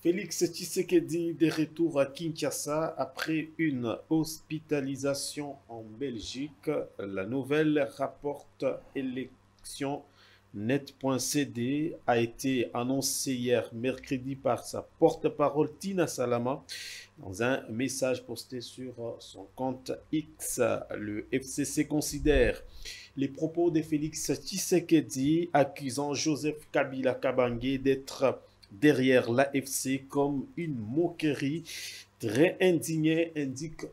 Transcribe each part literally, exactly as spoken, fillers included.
Félix Tshisekedi de retour à Kinshasa après une hospitalisation en Belgique. La nouvelle rapporte élection net.cd a été annoncée hier mercredi par sa porte-parole Tina Salama dans un message posté sur son compte X. Le F C C considère les propos de Félix Tshisekedi accusant Joseph Kabila Kabange d'être derrière l'A F C comme une moquerie. Très indigné, indique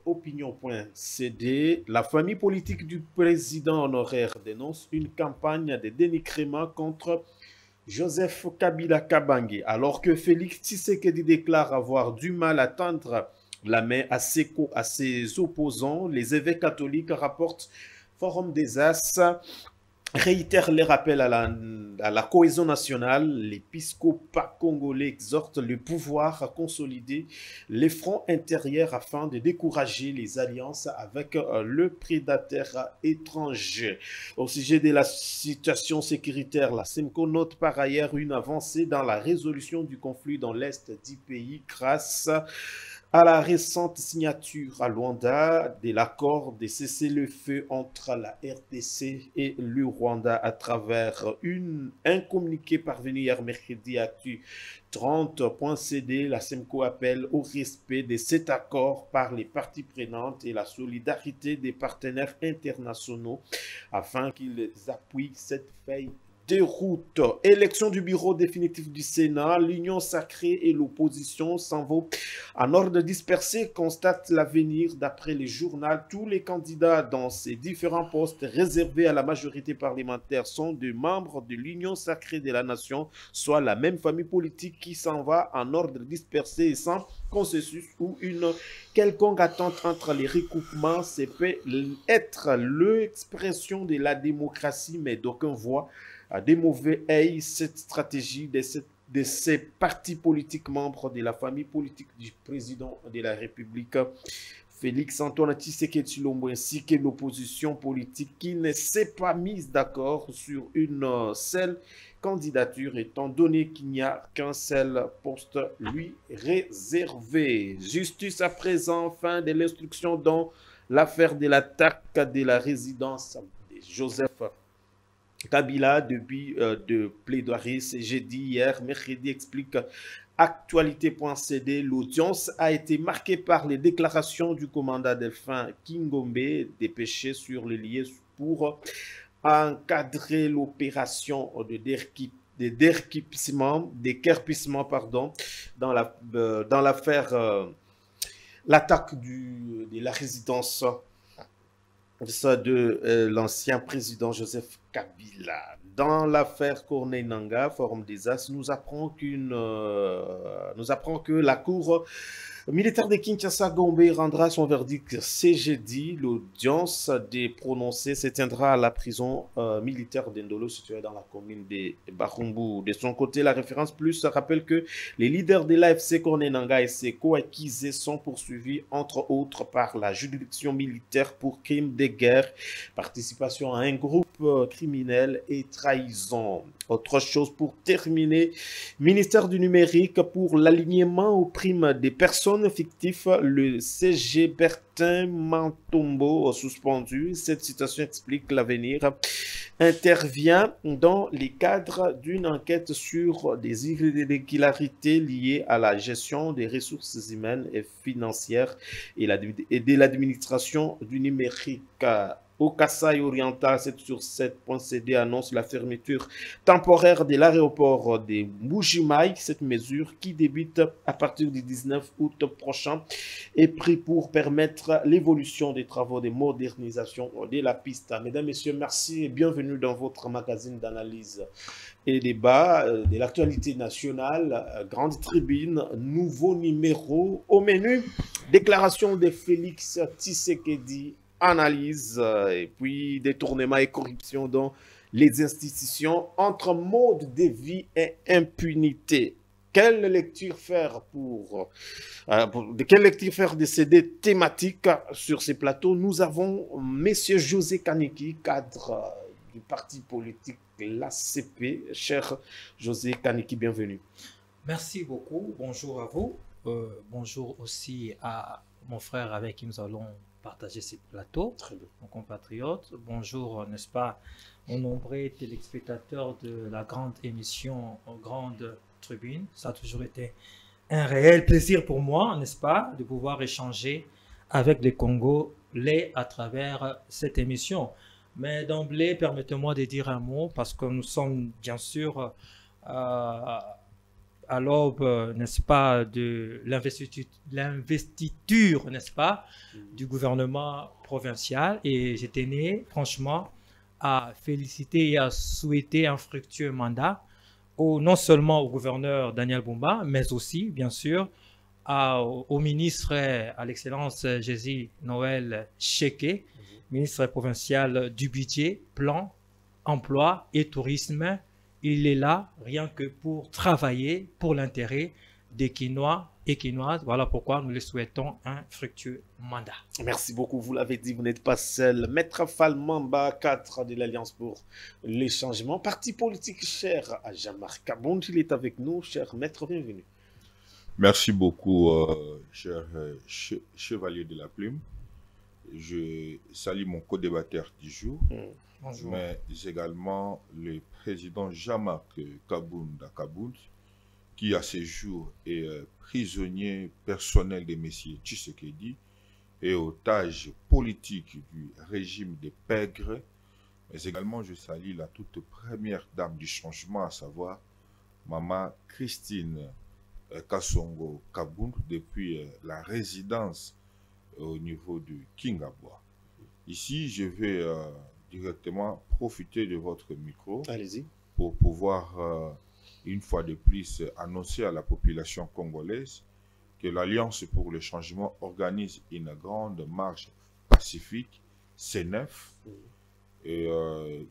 opinion.cd. La famille politique du président honoraire dénonce une campagne de dénigrement contre Joseph Kabila Kabange, alors que Félix Tshisekedi déclare avoir du mal à tendre la main à ses, à ses opposants. Les évêques catholiques rapportent Forum des As réitère les rappels à la, à la cohésion nationale. L'épiscopat congolais exhorte le pouvoir à consolider les fronts intérieurs afin de décourager les alliances avec le prédateur étranger. Au sujet de la situation sécuritaire, la SEMCO note par ailleurs une avancée dans la résolution du conflit dans l'est du pays grâce à la récente signature à Luanda de l'accord de cessez-le-feu entre la R D C et le Rwanda à travers une, un communiqué parvenu hier mercredi à Actu trente.cd. La SEMCO appelle au respect de cet accord par les parties prenantes et la solidarité des partenaires internationaux afin qu'ils appuient cette feuille de route. Élection du bureau définitif du Sénat, l'union sacrée et l'opposition s'en vont en ordre dispersé, constate l'avenir d'après les journaux. Tous les candidats dans ces différents postes réservés à la majorité parlementaire sont des membres de l'union sacrée de la nation, soit la même famille politique qui s'en va en ordre dispersé et sans consensus ou une quelconque attente entre les recoupements. C'est peut être l'expression de la démocratie, mais d'aucun voit à des mauvais œil cette stratégie de, cette, de ces partis politiques membres de la famille politique du président de la République, Félix Antoine Tshisekedi Tshilombo, ainsi que l'opposition politique qui ne s'est pas mise d'accord sur une seule candidature, étant donné qu'il n'y a qu'un seul poste lui réservé. Justice à présent, fin de l'instruction dans l'affaire de l'attaque de la résidence de Joseph Kabila depuis euh, de plaidoirie. J'ai dit hier, mercredi, explique actualité.cd. L'audience a été marquée par les déclarations du commandant Delphin Kingombe dépêché sur les lieux pour encadrer l'opération de déguerpissement, déguerpissement pardon, dans la euh, dans l'affaire euh, l'attaque de la résidence de euh, l'ancien président Joseph Kabila. Dans l'affaire Corneille Nangaa, Forum des As, nous apprend qu'une, euh, nous apprend que la cour militaire de Kinshasa Gombe rendra son verdict ce jeudi. L'audience des prononcés se tiendra à la prison euh, militaire d'Endolo située dans la commune de Barumbu. De son côté, la référence plus rappelle que les leaders de l'A F C Corneille Nangaa et ses co-accusés sont poursuivis entre autres par la juridiction militaire pour crimes de guerre, participation à un groupe euh, criminel et trahison. Autre chose pour terminer, ministère du numérique pour l'alignement aux primes des personnes fictives, le C G Bertin Mantombo suspendu. Cette situation explique l'avenir. Intervient dans les cadres d'une enquête sur des irrégularités liées à la gestion des ressources humaines et financières et de l'administration du numérique. Au Kasaï oriental, sept sur sept.cd annonce la fermeture temporaire de l'aéroport de Mbujimaï. Cette mesure, qui débute à partir du dix-neuf août prochain, est prise pour permettre l'évolution des travaux de modernisation de la piste. Mesdames, Messieurs, merci et bienvenue dans votre magazine d'analyse et débat de l'actualité nationale. Grande tribune, nouveau numéro au menu. Déclaration de Félix Tshisekedi, analyse et puis détournement et corruption dans les institutions entre mode de vie et impunité. Quelle lecture faire pour, euh, pour de quelle lecture faire de ces deux thématiques sur ces plateaux? Nous avons Monsieur José Kaniki, cadre du parti politique l'A C P. Cher José Kaniki, bienvenue. Merci beaucoup. Bonjour à vous. Euh, bonjour aussi à mon frère avec qui nous allons partager ce plateau, Très bien. mon compatriote. Bonjour, n'est-ce pas, aux nombreux téléspectateurs de la grande émission Grande Tribune. Ça a toujours été un réel plaisir pour moi, n'est-ce pas, de pouvoir échanger avec les Congolais à travers cette émission. Mais d'emblée, permettez-moi de dire un mot parce que nous sommes bien sûr euh, à l'aube, n'est-ce pas, de l'investiture, n'est-ce pas, du gouvernement provincial. Et je tenais, franchement, à féliciter et à souhaiter un fructueux mandat, au, non seulement au gouverneur Daniel Bumba, mais aussi, bien sûr, à, au ministre, à l'excellence Jésus Noël Cheke, ministre provincial du budget, plan, emploi et tourisme. Il est là rien que pour travailler pour l'intérêt des Quinois et Quinoises. Voilà pourquoi nous les souhaitons un fructueux mandat. Merci beaucoup, vous l'avez dit, vous n'êtes pas seul. Maître Falmamba, cadre de l'Alliance pour les changements, parti politique cher à Jean-Marc Kabound, il est avec nous. Cher maître, bienvenue. Merci beaucoup, euh, cher euh, che chevalier de la plume. Je salue mon co-débatteur du jour, mmh. Bonjour. Mais également le président Jean-Marc Kabound à Kabound, qui à ce jour est euh, prisonnier personnel des messieurs Tshisekedi et otage politique du régime des pègres. Mais également, je salue la toute première dame du changement, à savoir Maman Christine euh, Kassongo Kabound, depuis euh, la résidence euh, au niveau du Kingabwa. Ici, je vais euh, directement profiter de votre micro. Allez-y. Pour pouvoir, euh, une fois de plus, annoncer à la population congolaise que l'Alliance pour le changement organise une grande marche pacifique, C neuf, mmh. et, euh,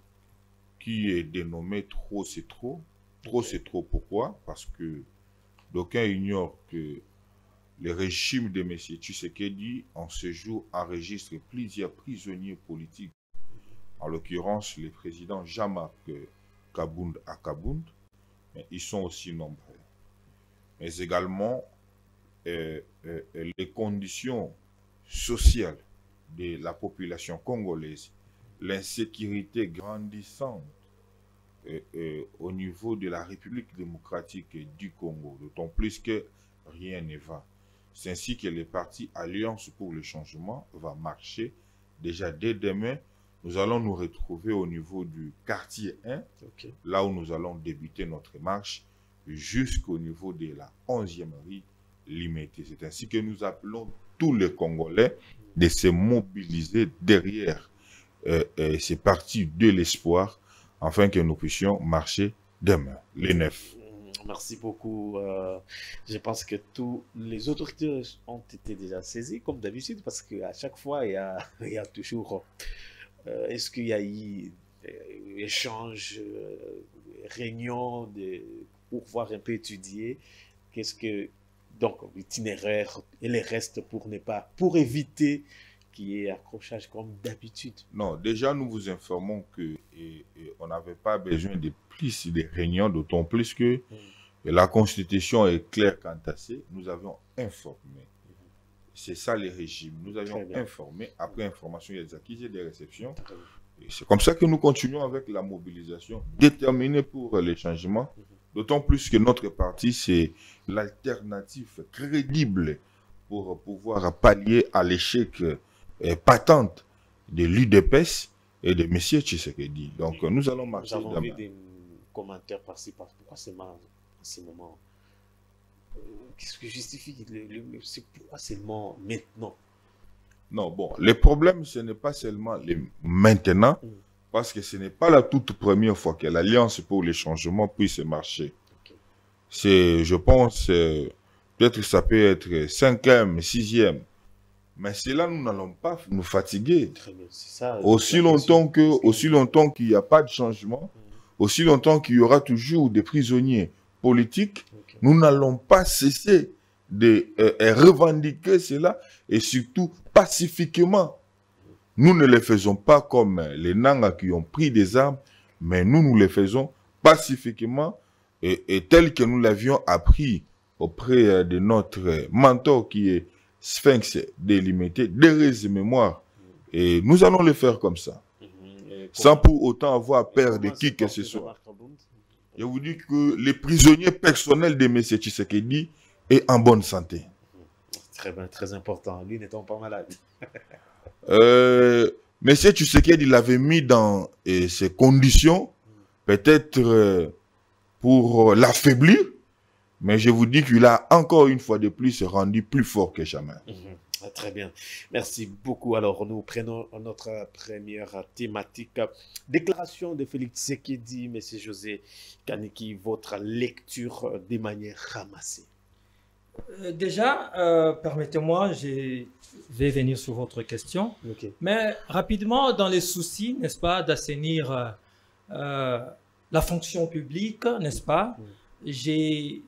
qui est dénommée Trop c'est trop. Trop c'est trop, pourquoi? Parce que d'aucuns ignorent que le régime de M. Tshisekedi, en ce jour, enregistre plusieurs prisonniers politiques, en l'occurrence le président Jean-Marc Kabound à Kabound, mais ils sont aussi nombreux. Mais également, euh, euh, les conditions sociales de la population congolaise, l'insécurité grandissante euh, euh, au niveau de la République démocratique du Congo, d'autant plus que rien ne va. C'est ainsi que le parti Alliance pour le changement va marcher. Déjà dès demain, nous allons nous retrouver au niveau du quartier un, okay. Là où nous allons débuter notre marche, jusqu'au niveau de la onzième rue Limité. C'est ainsi que nous appelons tous les Congolais de se mobiliser derrière euh, euh, ces partis de l'espoir, afin que nous puissions marcher demain, les neuf. Merci beaucoup. Euh, je pense que tous les autorités ont été déjà saisies, comme d'habitude, parce qu'à chaque fois, il y a, il y a toujours... Euh, Est-ce qu'il y a eu euh, échange, euh, réunion de, pour voir un peu étudier qu'est-ce que... Donc, l'itinéraire et les restes pour ne pas... Pour éviter qu'il y ait accrochage comme d'habitude. Non, déjà, nous vous informons que et, et on n'avait pas besoin de plus de réunions, d'autant plus que mm. la Constitution est claire quant à ça. Nous avions informé. Mm. C'est ça le régime. Nous avions informé. Après information, il y a des acquis et des réceptions. C'est comme ça que nous continuons avec la mobilisation déterminée pour les changements. Mm. D'autant plus que notre parti, c'est l'alternative crédible pour pouvoir pallier à l'échec euh, patente de l'U D P S et de M. Tshisekedi. Donc, oui. Nous allons marcher. Nous avons vu des commentaires par-ci, par pourquoi seulement en ce moment? euh, Qu'est-ce que justifie le, le, le, c'est pourquoi seulement maintenant? Non, bon, le problème, ce n'est pas seulement les maintenant, mm. parce que ce n'est pas la toute première fois que l'Alliance pour les changements puisse marcher. Okay. C'est, je pense, euh, peut-être ça peut être cinquième, sixième. Mais cela, nous n'allons pas nous fatiguer. Très bien, c'est ça. Aussi longtemps que, aussi longtemps qu'il n'y a pas de changement, mmh. aussi longtemps qu'il y aura toujours des prisonniers politiques, okay. nous n'allons pas cesser de euh, revendiquer cela, et surtout pacifiquement. Nous ne le faisons pas comme les Nanga qui ont pris des armes, mais nous, nous le faisons pacifiquement et, et tel que nous l'avions appris auprès de notre mentor qui est Sphinx délimité, des mémoire. Et nous allons le faire comme ça. Mm-hmm. Sans pour autant avoir peur de qui que ce soit. Je vous dis que les prisonniers personnels de M. Tshisekedi est en bonne santé. Très bien, très important. Lui n'étant pas malade. euh, M. Tshisekedi l'avait mis dans eh, ces conditions, peut-être euh, pour l'affaiblir, mais je vous dis qu'il a encore une fois de plus rendu plus fort que jamais. Mmh. Très bien. Merci beaucoup. Alors, nous prenons notre première thématique. Déclaration de Félix Tshisekedi, M. José Kaniki, votre lecture de manière ramassée. Euh, déjà, euh, permettez-moi, je vais venir sur votre question. Okay. Mais rapidement, dans les soucis, n'est-ce pas, d'assainir euh, euh, la fonction publique, n'est-ce pas, mm. j'ai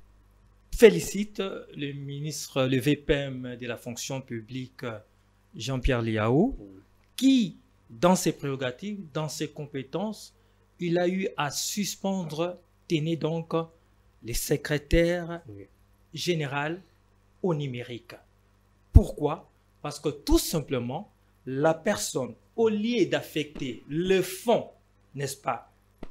félicite le ministre, le V P M de la fonction publique, Jean-Pierre Liaou, mm. qui, dans ses prérogatives, dans ses compétences, il a eu à suspendre, tenez donc, les secrétaires mm. général au numérique. Pourquoi? Parce que tout simplement, la personne, au lieu d'affecter le fonds, n'est-ce pas,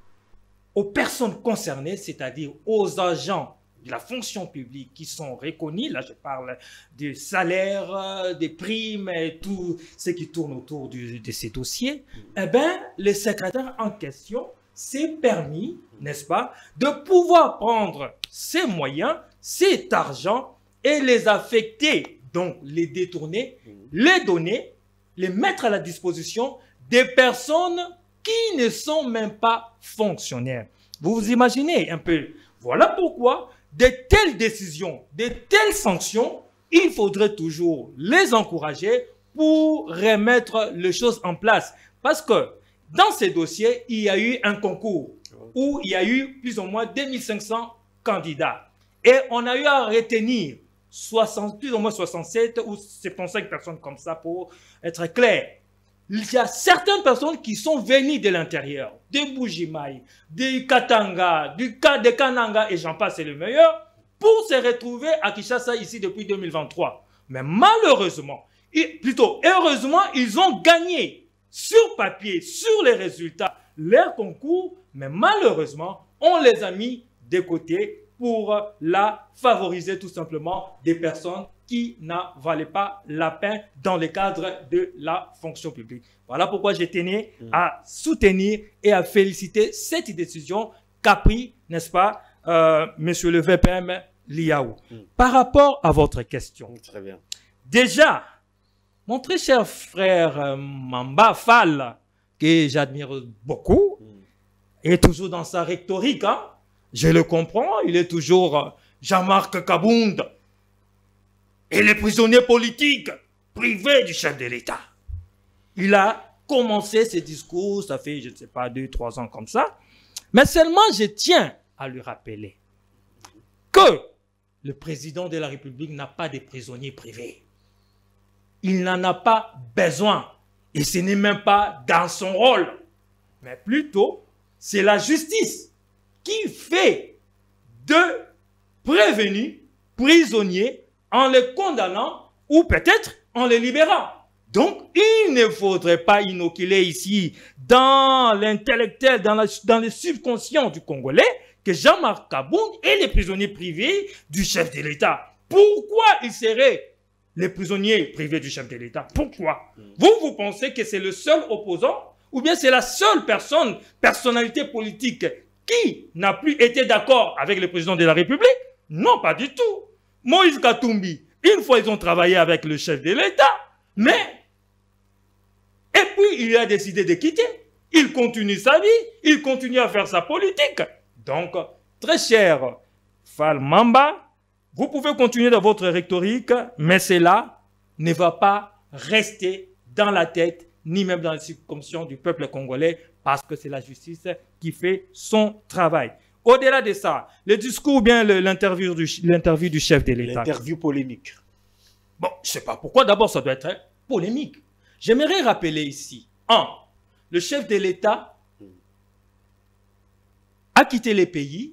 aux personnes concernées, c'est-à-dire aux agents de la fonction publique qui sont reconnus, là je parle des salaires, des primes et tout ce qui tourne autour du, de ces dossiers, eh bien, le secrétaire en question s'est permis, n'est-ce pas, de pouvoir prendre ces moyens, cet argent et les affecter, donc les détourner, mmh. les donner, les mettre à la disposition des personnes qui ne sont même pas fonctionnaires. Vous vous imaginez un peu. Voilà pourquoi de telles décisions, de telles sanctions, il faudrait toujours les encourager pour remettre les choses en place. Parce que dans ces dossiers, il y a eu un concours où il y a eu plus ou moins deux mille cinq cents candidats. Et on a eu à retenir soixante, plus ou moins soixante-sept ou soixante-quinze personnes comme ça pour être clair. Il y a certaines personnes qui sont venues de l'intérieur, de Bujimaï, de Katanga, du de Kananga et j'en passe, c'est le meilleur, pour se retrouver à Kinshasa ici depuis deux mille vingt-trois. Mais malheureusement, et plutôt heureusement, ils ont gagné sur papier, sur les résultats, leur concours, mais malheureusement, on les a mis de côté pour la favoriser tout simplement des personnes qui n'en valaient pas la peine dans le cadre de la fonction publique. Voilà pourquoi je tenais mmh. à soutenir et à féliciter cette décision qu'a pris, n'est-ce pas, euh, monsieur le V P M Liaou. Mmh. Par rapport à votre question, très bien. Déjà, mon très cher frère euh, Mamba Fall, que j'admire beaucoup, mmh. est toujours dans sa rhétorique, hein? Je le comprends, il est toujours Jean-Marc Kabound et les prisonniers politiques privés du chef de l'État. Il a commencé ses discours, ça fait, je ne sais pas, deux, trois ans comme ça. Mais seulement, je tiens à lui rappeler que le président de la République n'a pas de prisonniers privés. Il n'en a pas besoin. Et ce n'est même pas dans son rôle. Mais plutôt, c'est la justice qui fait de prévenus prisonniers en les condamnant ou peut-être en les libérant. Donc, il ne faudrait pas inoculer ici dans l'intellectuel, dans, dans le subconscient du Congolais que Jean-Marc Kabound est les prisonniers privés du chef de l'État. Pourquoi il serait les prisonniers privés du chef de l'État? Pourquoi? Vous, vous pensez que c'est le seul opposant ou bien c'est la seule personne, personnalité politique qui n'a plus été d'accord avec le président de la République? Non, pas du tout. Moïse Katumbi, une fois ils ont travaillé avec le chef de l'État, mais... Et puis il a décidé de quitter. Il continue sa vie, il continue à faire sa politique. Donc, très cher Fall Mamba, vous pouvez continuer dans votre rhétorique, mais cela ne va pas rester dans la tête, ni même dans la subconscient du peuple congolais, parce que c'est la justice qui fait son travail. Au-delà de ça, le discours ou bien l'interview du, l'interview du chef de l'État. L'interview polémique. Bon, je ne sais pas pourquoi. D'abord, ça doit être polémique. J'aimerais rappeler ici, un, le chef de l'État a quitté les pays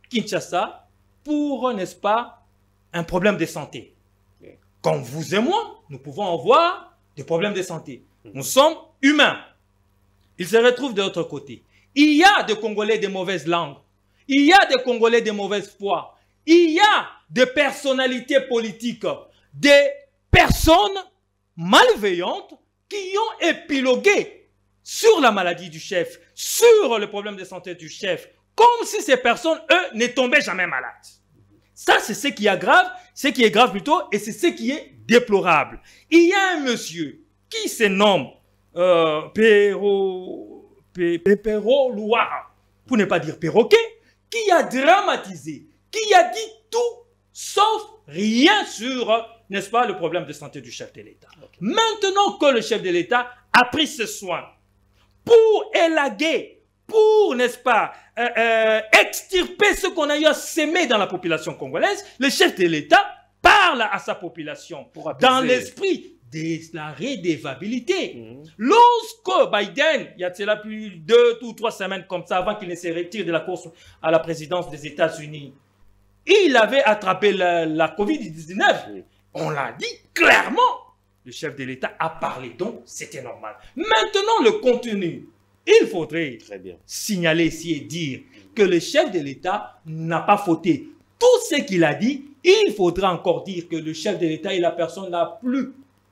Kinshasa pour, n'est-ce pas, un problème de santé. Comme vous et moi, nous pouvons avoir des problèmes de santé. Nous sommes humains. Ils se retrouvent de l'autre côté. Il y a des Congolais de mauvaise langue. Il y a des Congolais de mauvaise foi. Il y a des personnalités politiques, des personnes malveillantes qui ont épilogué sur la maladie du chef, sur le problème de santé du chef, comme si ces personnes, eux, ne tombaient jamais malades. Ça, c'est ce qui est grave, ce qui est grave plutôt, et c'est ce qui est déplorable. Il y a un monsieur qui se nomme euh, Pero, Pe, Pero Louara, pour ne pas dire perroquet, qui a dramatisé, qui a dit tout, sauf rien sur, n'est-ce pas, le problème de santé du chef de l'État. Okay. Maintenant que le chef de l'État a pris ce soin pour élaguer, pour, n'est-ce pas, euh, euh, extirper ce qu'on a eu à s'aimer dans la population congolaise, le chef de l'État parle à sa population dans l'esprit de la redevabilité. Mmh. Lorsque Biden, il y a cela plus deux ou trois semaines comme ça, avant qu'il ne se retire de la course à la présidence des États-Unis, il avait attrapé la, la covid dix-neuf. Mmh. On l'a dit clairement. Le chef de l'État a parlé, donc c'était normal. Maintenant, le contenu. Il faudrait signaler ici et dire que le chef de l'État n'a pas fauté. Tout ce qu'il a dit, il faudra encore dire que le chef de l'État est la personne la plus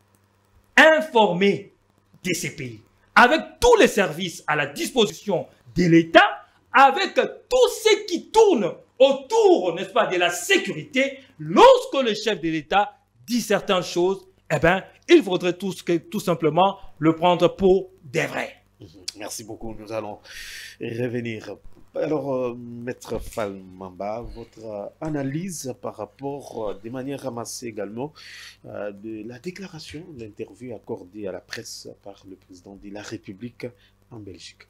informée de ces pays. Avec tous les services à la disposition de l'État, avec tout ce qui tourne autour, n'est-ce pas, de la sécurité, lorsque le chef de l'État dit certaines choses, eh bien, il faudrait tout, tout simplement le prendre pour des vrais. Merci beaucoup. Nous allons revenir. Alors, euh, Maître Falmamba, votre analyse par rapport, euh, de manière ramassée également, euh, de la déclaration, l'interview accordée à la presse par le président de la République en Belgique.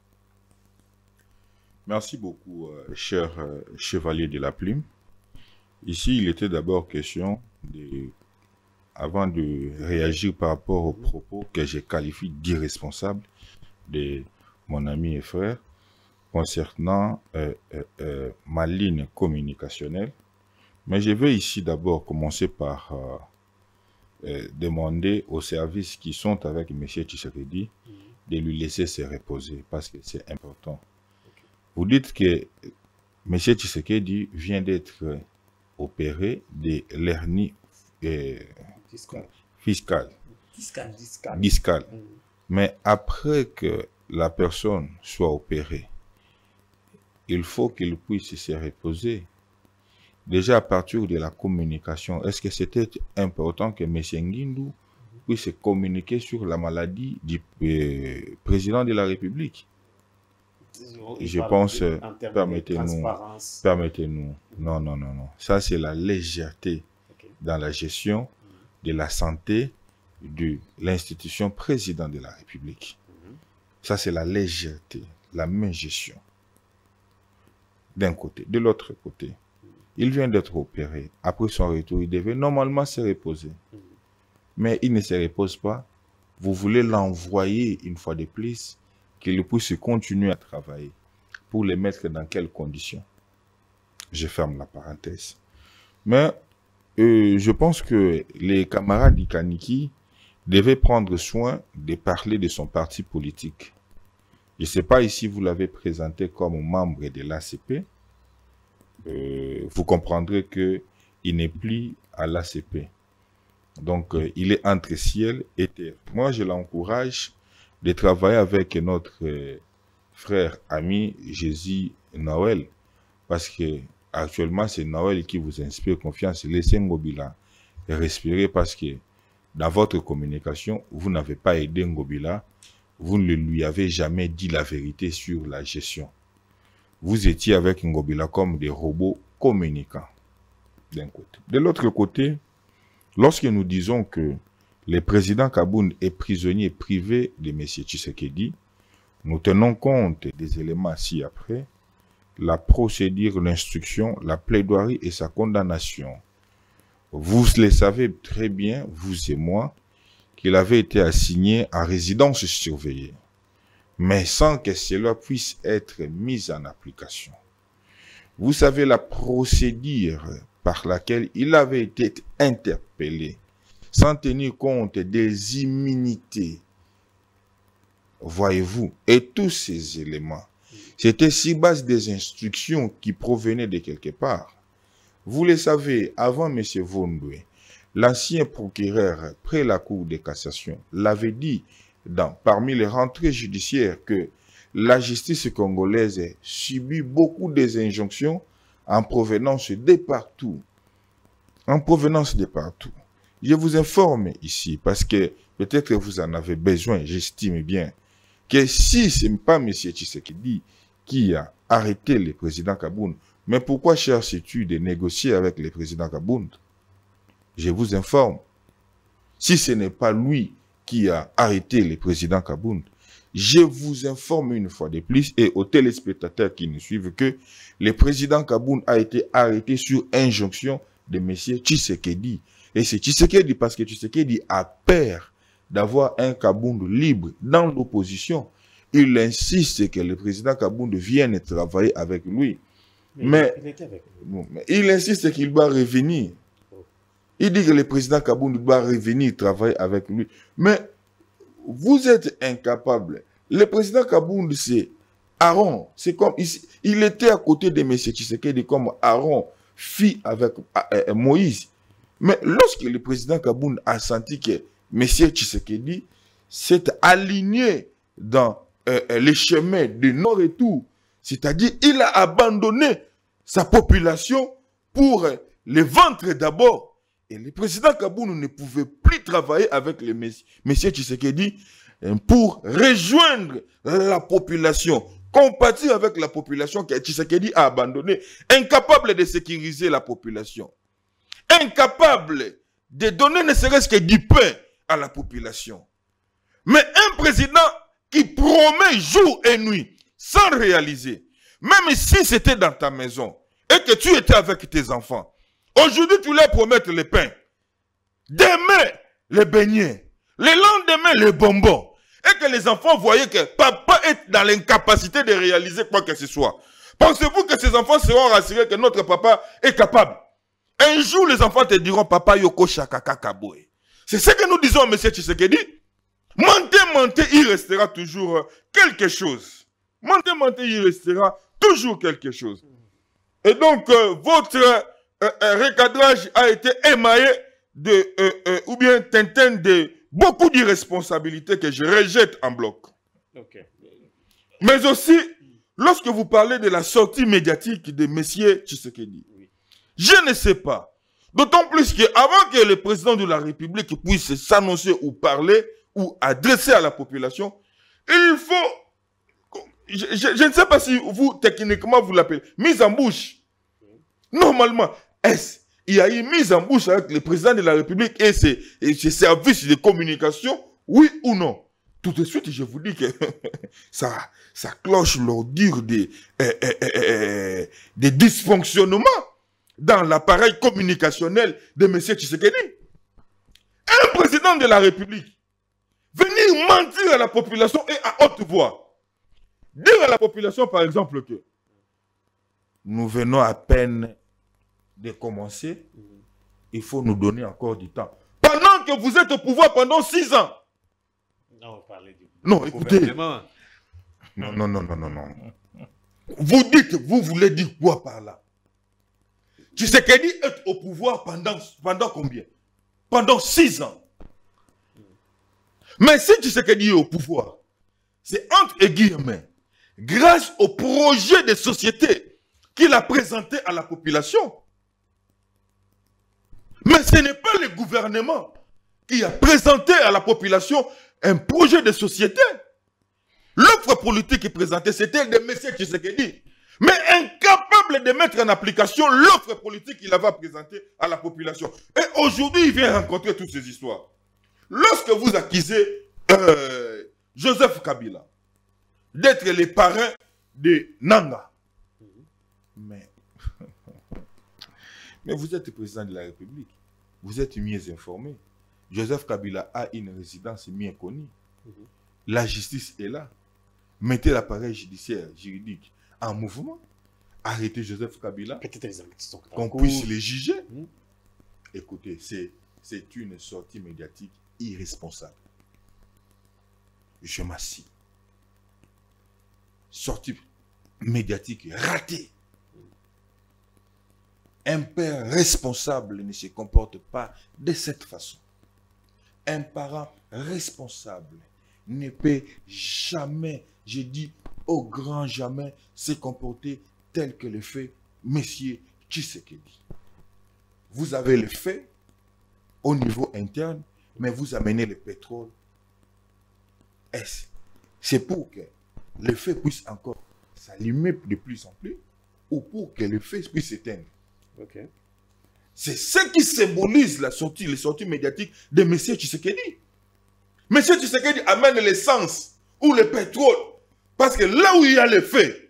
Merci beaucoup, euh, cher euh, chevalier de la plume. Ici, il était d'abord question, de, avant de réagir par rapport aux propos que j'ai qualifiés d'irresponsables de mon ami et frère, concernant euh, euh, euh, ma ligne communicationnelle. Mais je vais ici d'abord commencer par euh, euh, demander aux services qui sont avec M. Tshisekedi mmh. de lui laisser se reposer, parce que c'est important. Okay. Vous dites que M. Tshisekedi vient d'être opéré de l'hernie euh, fiscale. Fiscale. Fiscale. Fiscale. Fiscale. Mmh. Mais après que la personne soit opérée, il faut qu'il puisse se reposer. Déjà à partir de la communication, est-ce que c'était important que M. Nguindu puisse communiquer sur la maladie du euh, président de la République? Il Je pense, permettez-nous, permettez-nous, non, non, non, non. Ça, c'est la légèreté okay. dans la gestion de la santé de l'institution président de la République. Mm-hmm. Ça, c'est la légèreté, la même gestion. D'un côté. De l'autre côté, mm-hmm. il vient d'être opéré. Après son retour, il devait normalement se reposer. Mm-hmm. Mais il ne se repose pas. Vous voulez l'envoyer une fois de plus, qu'il puisse continuer à travailler. Pour les mettre dans quelles conditions? Je ferme la parenthèse. Mais euh, je pense que les camarades d'Ikaniki devait prendre soin de parler de son parti politique. Je ne sais pas ici vous l'avez présenté comme membre de l'A C P. Euh, vous comprendrez qu'il n'est plus à l'A C P. Donc, euh, il est entre ciel et terre. Moi, je l'encourage de travailler avec notre euh, frère, ami, Jésus Noël. Parce que actuellement, c'est Noël qui vous inspire confiance. Laissez Ngobila respirer parce que dans votre communication, vous n'avez pas aidé Ngobila. Vous ne lui avez jamais dit la vérité sur la gestion. Vous étiez avec Ngobila comme des robots communicants. D'un côté. De l'autre côté, lorsque nous disons que le président Kaboun est prisonnier privé de M. Tshisekedi, nous tenons compte des éléments ci-après, la procédure, l'instruction, la plaidoirie et sa condamnation. Vous le savez très bien, vous et moi, qu'il avait été assigné en résidence surveillée, mais sans que cela puisse être mis en application. Vous savez la procédure par laquelle il avait été interpellé, sans tenir compte des immunités, voyez-vous, et tous ces éléments. C'était sur base des instructions qui provenaient de quelque part. Vous le savez, avant M. Vondoué, l'ancien procureur près la Cour de cassation l'avait dit dans, parmi les rentrées judiciaires que la justice congolaise subit beaucoup des injonctions en provenance de partout. En provenance de partout. Je vous informe ici parce que peut-être que vous en avez besoin, j'estime bien, que si ce n'est pas M. Tshisekedi qui a arrêté le président Kabound, mais pourquoi cherches-tu de négocier avec le président Kabound? Je vous informe. Si ce n'est pas lui qui a arrêté le président Kabound, je vous informe une fois de plus et aux téléspectateurs qui nous suivent que le président Kabound a été arrêté sur injonction de M. Tshisekedi. Et c'est Tshisekedi parce que Tshisekedi a peur d'avoir un Kabound libre dans l'opposition. Il insiste que le président Kabound vienne travailler avec lui. Mais, mais, il, avec bon, mais il insiste qu'il doit revenir. Oh. Il dit que le président Kabound doit revenir travailler avec lui. Mais vous êtes incapable. Le président Kabound, c'est Aaron. C'est comme il, il était à côté de M. Tshisekedi comme Aaron fit avec euh, Moïse. Mais lorsque le président Kabound a senti que M. Tshisekedi s'est aligné dans euh, les chemins de non-retour, c'est-à-dire il a abandonné sa population pour euh, le ventre d'abord. Et le président Kabound ne pouvait plus travailler avec le M. Tshisekedi pour rejoindre la population, compatir avec la population que Tshisekedi a abandonnée, incapable de sécuriser la population, incapable de donner ne serait-ce que du pain à la population. Mais un président qui promet jour et nuit, sans réaliser, même si c'était dans ta maison, et que tu étais avec tes enfants, aujourd'hui tu leur promets le pain, demain les beignets, le lendemain les bonbons, et que les enfants voyaient que papa est dans l'incapacité de réaliser quoi que ce soit. Pensez-vous que ces enfants seront rassurés que notre papa est capable? Un jour, les enfants te diront, papa yoko shakaka kaboe. C'est ce que nous disons à M. Tshisekedi. Mentez, mentez, il restera toujours quelque chose. Mentez, mentez, il restera toujours quelque chose. Et donc, euh, votre euh, euh, recadrage a été émaillé de, euh, euh, ou bien tintin de beaucoup d'irresponsabilités que je rejette en bloc. Okay. Mais aussi, lorsque vous parlez de la sortie médiatique de M. Tshisekedi, oui. Je ne sais pas. D'autant plus qu'avant que le président de la République puisse s'annoncer ou parler ou adresser à la population, il faut, je, je, je ne sais pas si vous, techniquement, vous l'appelez, mise en bouche. Normalement, est-ce il y a eu mise en bouche avec le président de la République et ses, et ses services de communication, oui ou non? Tout de suite, je vous dis que ça, ça cloche l'ordure des, euh, euh, euh, des dysfonctionnements dans l'appareil communicationnel de M. Tshisekedi. Un président de la République venir mentir à la population et à haute voix. Dire à la population, par exemple, que nous venons à peine de commencer, il faut nous donner encore du temps. Pendant que vous êtes au pouvoir pendant six ans. Non, on parlait du non, écoutez. Non, non, non, non, non, non. Vous dites, vous voulez dire quoi par là? Tshisekedi est au pouvoir pendant, pendant combien? Pendant six ans. Mais si Tshisekedi est au pouvoir, c'est entre guillemets, grâce au projet de société qu'il a présenté à la population. Mais ce n'est pas le gouvernement qui a présenté à la population un projet de société. L'offre politique présentée, c'était de M. Tshisekedi. Mais incapable de mettre en application l'offre politique qu'il avait présentée à la population. Et aujourd'hui, il vient rencontrer toutes ces histoires. Lorsque vous accusez euh, Joseph Kabila d'être le parrain de Nanga, mais, mais vous êtes président de la République, vous êtes mieux informé. Joseph Kabila a une résidence bien connue. La justice est là. Mettez l'appareil judiciaire, juridique en mouvement. arrêter Joseph Kabila, Peut-être les enquêtes sont en qu'on cours. puisse les juger. Mm. Écoutez, c'est c'est une sortie médiatique irresponsable. Je m'assieds. Sortie médiatique ratée. Un père responsable ne se comporte pas de cette façon. Un parent responsable ne peut jamais, je dis au grand jamais, se comporter tel que le fait Monsieur Tshisekedi. Vous avez le fait au niveau interne, mais vous amenez le pétrole. Est-ce c'est pour que le feu puisse encore s'allumer de plus en plus ou pour que le feu puisse s'éteindre? Ok. C'est ce qui symbolise la sortie, les sorties médiatiques de M. Tshisekedi. M. Tshisekedi amène l'essence ou le pétrole. Parce que là où il y a le feu.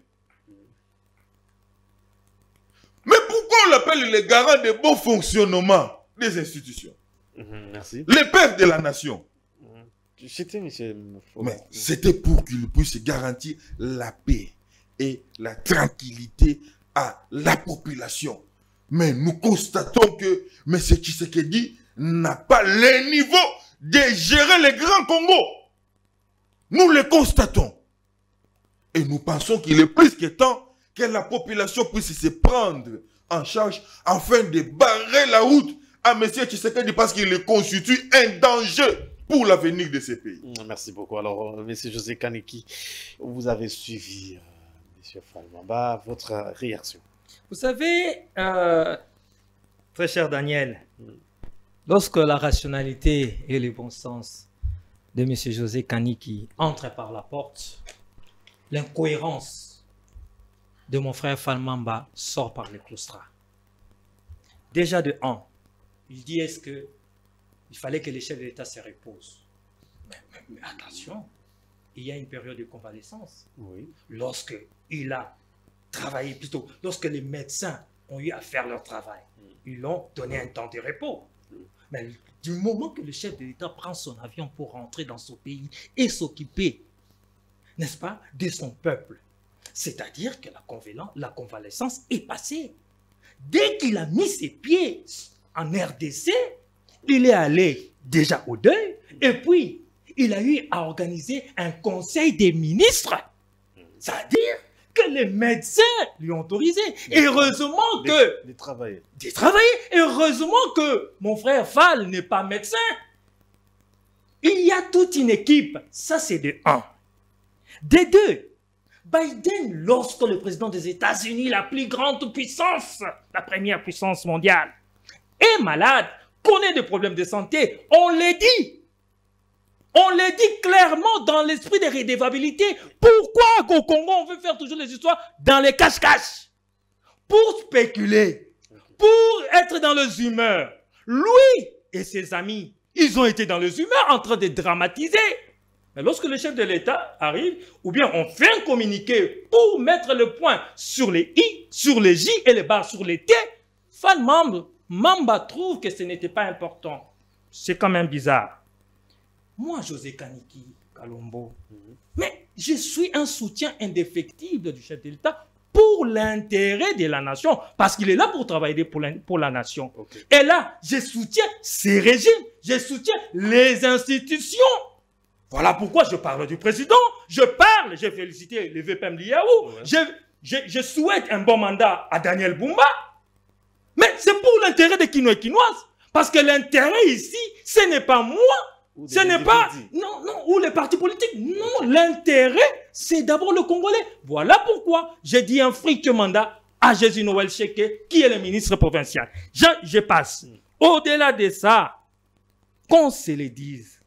Mais pourquoi on l'appelle le garant de bon fonctionnement des institutions? Mhm, merci. Le père de la nation. C'était monsieur. Mais c'était pour qu'il puisse garantir la paix et la tranquillité à la population. Mais nous constatons que M. Tshisekedi n'a pas le niveau de gérer le Grand Congo. Nous le constatons. Et nous pensons qu'il est plus que temps que la population puisse se prendre en charge afin de barrer la route à M. Tshisekedi parce qu'il constitue un danger pour l'avenir de ce pays. Merci beaucoup. Alors, M. José Kaniki, vous avez suivi euh, M. Fall-Mamba, votre réaction. Vous savez, euh, très cher Daniel, lorsque la rationalité et le bon sens de M. José Kaniki entrent par la porte, l'incohérence de mon frère Fall-Mamba sort par le claustrat. Déjà de un, il dit est-ce que il fallait que les chefs de l'État se reposent. Mais, mais, mais attention, il y a une période de convalescence. Oui. Lorsque il a travaillé, plutôt, lorsque les médecins ont eu à faire leur travail, ils l'ont donné un temps de repos. Mais du moment que le chef de l'État prend son avion pour rentrer dans son pays et s'occuper, n'est-ce pas, de son peuple, c'est-à-dire que la, la convalescence est passée. Dès qu'il a mis ses pieds en R D C, il est allé déjà au deuil et puis il a eu à organiser un conseil des ministres. C'est-à-dire que les médecins lui ont autorisé. Et heureusement que... Des travailleurs. Des travailleurs. Et heureusement que mon frère Fall n'est pas médecin. Il y a toute une équipe. Ça, c'est de un. De deux, Biden, lorsque le président des États-Unis, la plus grande puissance, la première puissance mondiale, est malade, connaît des problèmes de santé, on l'a dit. On l'a dit clairement dans l'esprit de redevabilité. Pourquoi au Congo, on veut faire toujours les histoires dans les cache-cache? Pour spéculer, pour être dans les humeurs. Lui et ses amis, ils ont été dans les humeurs en train de dramatiser. Mais lorsque le chef de l'État arrive, ou bien on fait un communiqué pour mettre le point sur les I, sur les J et les barres sur les T, Fall-Mamba Mamba trouve que ce n'était pas important. C'est quand même bizarre. Moi, José Kaniki Kalombo, mm-hmm. mais je suis un soutien indéfectible du chef de l'État pour l'intérêt de la nation, parce qu'il est là pour travailler pour la, pour la nation. Okay. Et là, je soutiens ces régimes, je soutiens les institutions. Voilà pourquoi je parle du président, je parle, j'ai félicité le V P M Liaou, ouais. je, je, je souhaite un bon mandat à Daniel Bumba. Mais c'est pour l'intérêt des Quinois et Quinoises. Parce que l'intérêt ici, ce n'est pas moi. Ce n'est pas... Non, non, ou les partis politiques. Non, l'intérêt, c'est d'abord le Congolais. Voilà pourquoi j'ai dit un fric mandat à Jésus Noël Cheke, qui est le ministre provincial. Je, je passe. Mm. Au-delà de ça, qu'on se le dise,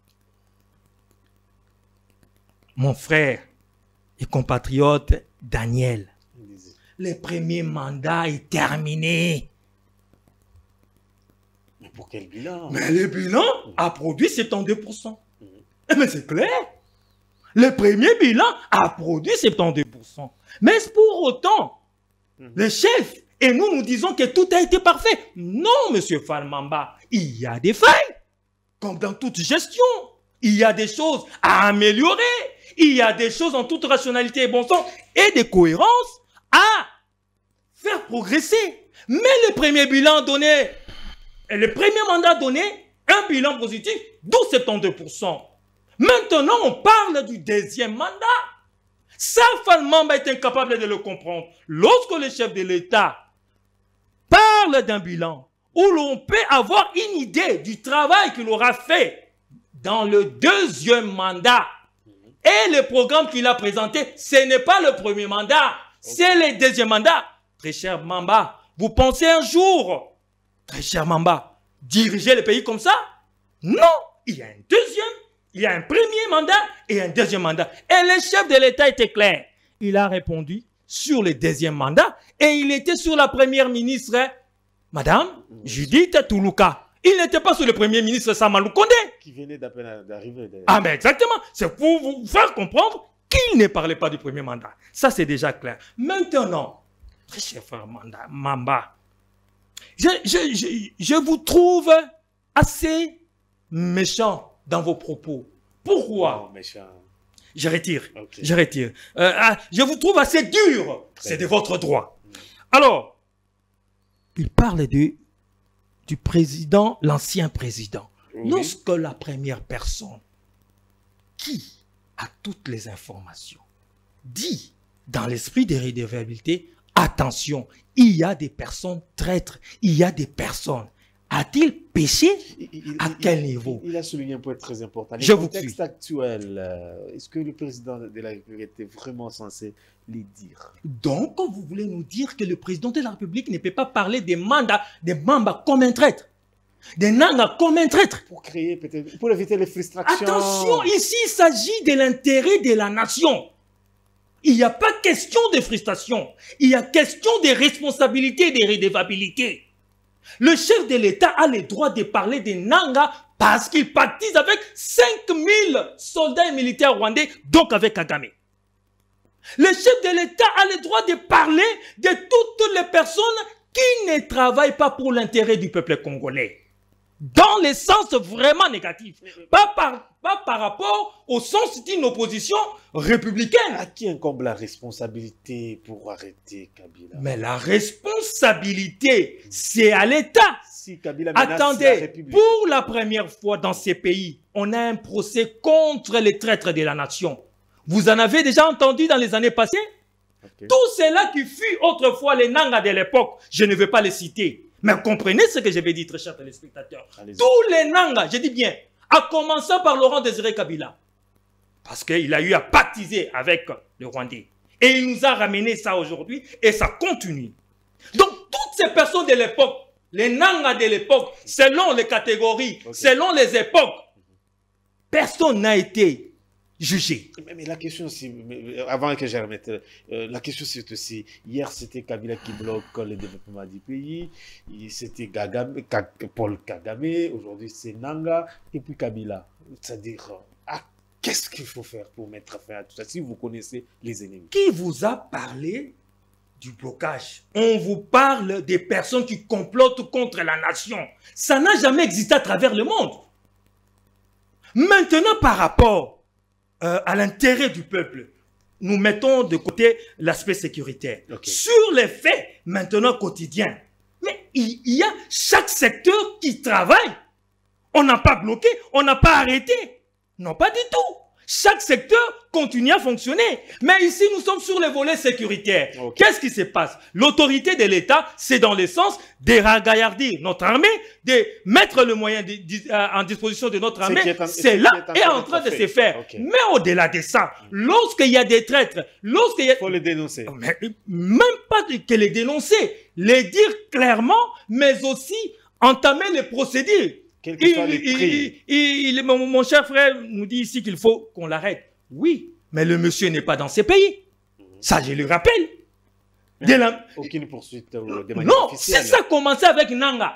mon frère et compatriote Daniel, le premier mandat est terminé. Mais pour quel bilan? Mais le bilan mmh. a produit soixante-douze pour cent. Mmh. Mais c'est clair. Le premier bilan a produit soixante-douze pour cent. Mais pour autant, mmh. le chef, et nous nous disons que tout a été parfait. Non, monsieur Fall-Mamba, il y a des failles. Comme dans toute gestion. Il y a des choses à améliorer. Il y a des choses en toute rationalité et bon sens et de cohérence à faire progresser. Mais le premier bilan donné, et le premier mandat donné, un bilan positif, d'où soixante-douze pour cent. Maintenant, on parle du deuxième mandat. Ça, Mamba est incapable de le comprendre. Lorsque le chef de l'État parle d'un bilan où l'on peut avoir une idée du travail qu'il aura fait dans le deuxième mandat et le programme qu'il a présenté, ce n'est pas le premier mandat, c'est le deuxième mandat. Très cher Mamba, vous pensez un jour, très cher Mamba, diriger le pays comme ça? Non, il y a un deuxième, il y a un premier mandat et un deuxième mandat. Et le chef de l'État était clair. Il a répondu sur le deuxième mandat et il était sur la première ministre, Madame Judith Toulouka. Il n'était pas sur le premier ministre Samalou Kondé. Qui venait d'arriver. Ah, mais exactement. C'est pour vous faire comprendre qu'il ne parlait pas du premier mandat. Ça, c'est déjà clair. Maintenant, très cher frère Mamba, je, je, je, je vous trouve assez méchant dans vos propos. Pourquoi? Non, méchant. Je retire. Okay. Je retire. Euh, ah, je vous trouve assez dur. C'est de votre droit. Mm. Alors, il parle de, du président, l'ancien président. Oui. Lorsque la première personne qui a toutes les informations dit dans l'esprit de redevabilité, attention, il y a des personnes traîtres, il y a des personnes. A-t-il péché? Il, il, à quel il, niveau? Il, il a souligné un point très important. Le Je contexte vous actuel, euh, est-ce que le président de la République était vraiment censé les dire? Donc, vous voulez nous dire que le président de la République ne peut pas parler des mandats, des Mamba comme un traître, des Nanga comme un traître? Pour créer, peut-être, pour éviter les frustrations. Attention, ici, il s'agit de l'intérêt de la nation. Il n'y a pas question de frustration. Il y a question de responsabilité et de redevabilité. Le chef de l'État a le droit de parler des Nanga parce qu'il pactise avec cinq mille soldats et militaires rwandais, donc avec Kagame. Le chef de l'État a le droit de parler de toutes les personnes qui ne travaillent pas pour l'intérêt du peuple congolais. Dans le sens vraiment négatif. Pas par, pas par rapport au sens d'une opposition républicaine. À qui incombe la responsabilité pour arrêter Kabila? Mais la responsabilité, c'est à l'État. Si Kabila menace Attendez, la République. Pour la première fois dans ces pays, on a un procès contre les traîtres de la nation. Vous en avez déjà entendu dans les années passées? Okay. Tout cela qui fut autrefois les Nanga de l'époque, je ne vais pas les citer. Mais comprenez ce que je vais dire, très chers téléspectateurs. Tous les Nanga, je dis bien, à commencer par Laurent Désiré Kabila. Parce qu'il a eu à pactiser avec le Rwandais. Et il nous a ramené ça aujourd'hui et ça continue. Donc, toutes ces personnes de l'époque, les Nanga de l'époque, selon les catégories, okay. selon les époques, personne n'a été jugé. Mais, mais la question, c'est, avant que je remette, euh, la question c'est aussi, hier c'était Kabila qui bloque le développement du pays, c'était Paul Kagame, aujourd'hui c'est Nanga, et puis Kabila. C'est-à-dire, ah, qu'est-ce qu'il faut faire pour mettre fin à tout ça, si vous connaissez les ennemis? Qui vous a parlé du blocage? On vous parle des personnes qui complotent contre la nation. Ça n'a jamais existé à travers le monde. Maintenant, par rapport Euh, à l'intérêt du peuple, nous mettons de côté l'aspect sécuritaire. Okay. Sur les faits, maintenant quotidiens, mais il, il y a chaque secteur qui travaille. On n'a pas bloqué, on n'a pas arrêté. Non, pas du tout. Chaque secteur continue à fonctionner. Mais ici, nous sommes sur les volets sécuritaires. Okay. Qu'est-ce qui se passe? L'autorité de l'État, c'est dans le sens de ragaillardir notre armée, de mettre le moyen de, de, euh, en disposition de notre armée. C'est là et en train de se faire. Okay. Mais au-delà de ça, lorsqu'il y a des traîtres, lorsqu'il y a... Il faut les dénoncer. Mais, même pas que les dénoncer, les dire clairement, mais aussi entamer les procédures. Quel que soit les prix. Il, il, il, mon, mon cher frère nous dit ici qu'il faut qu'on l'arrête. Oui, mais le monsieur n'est pas dans ces pays. Mmh. Ça, je le rappelle. De la... Aucune poursuite euh, de manière non, officielle. C'est ça commencé avec Nanga.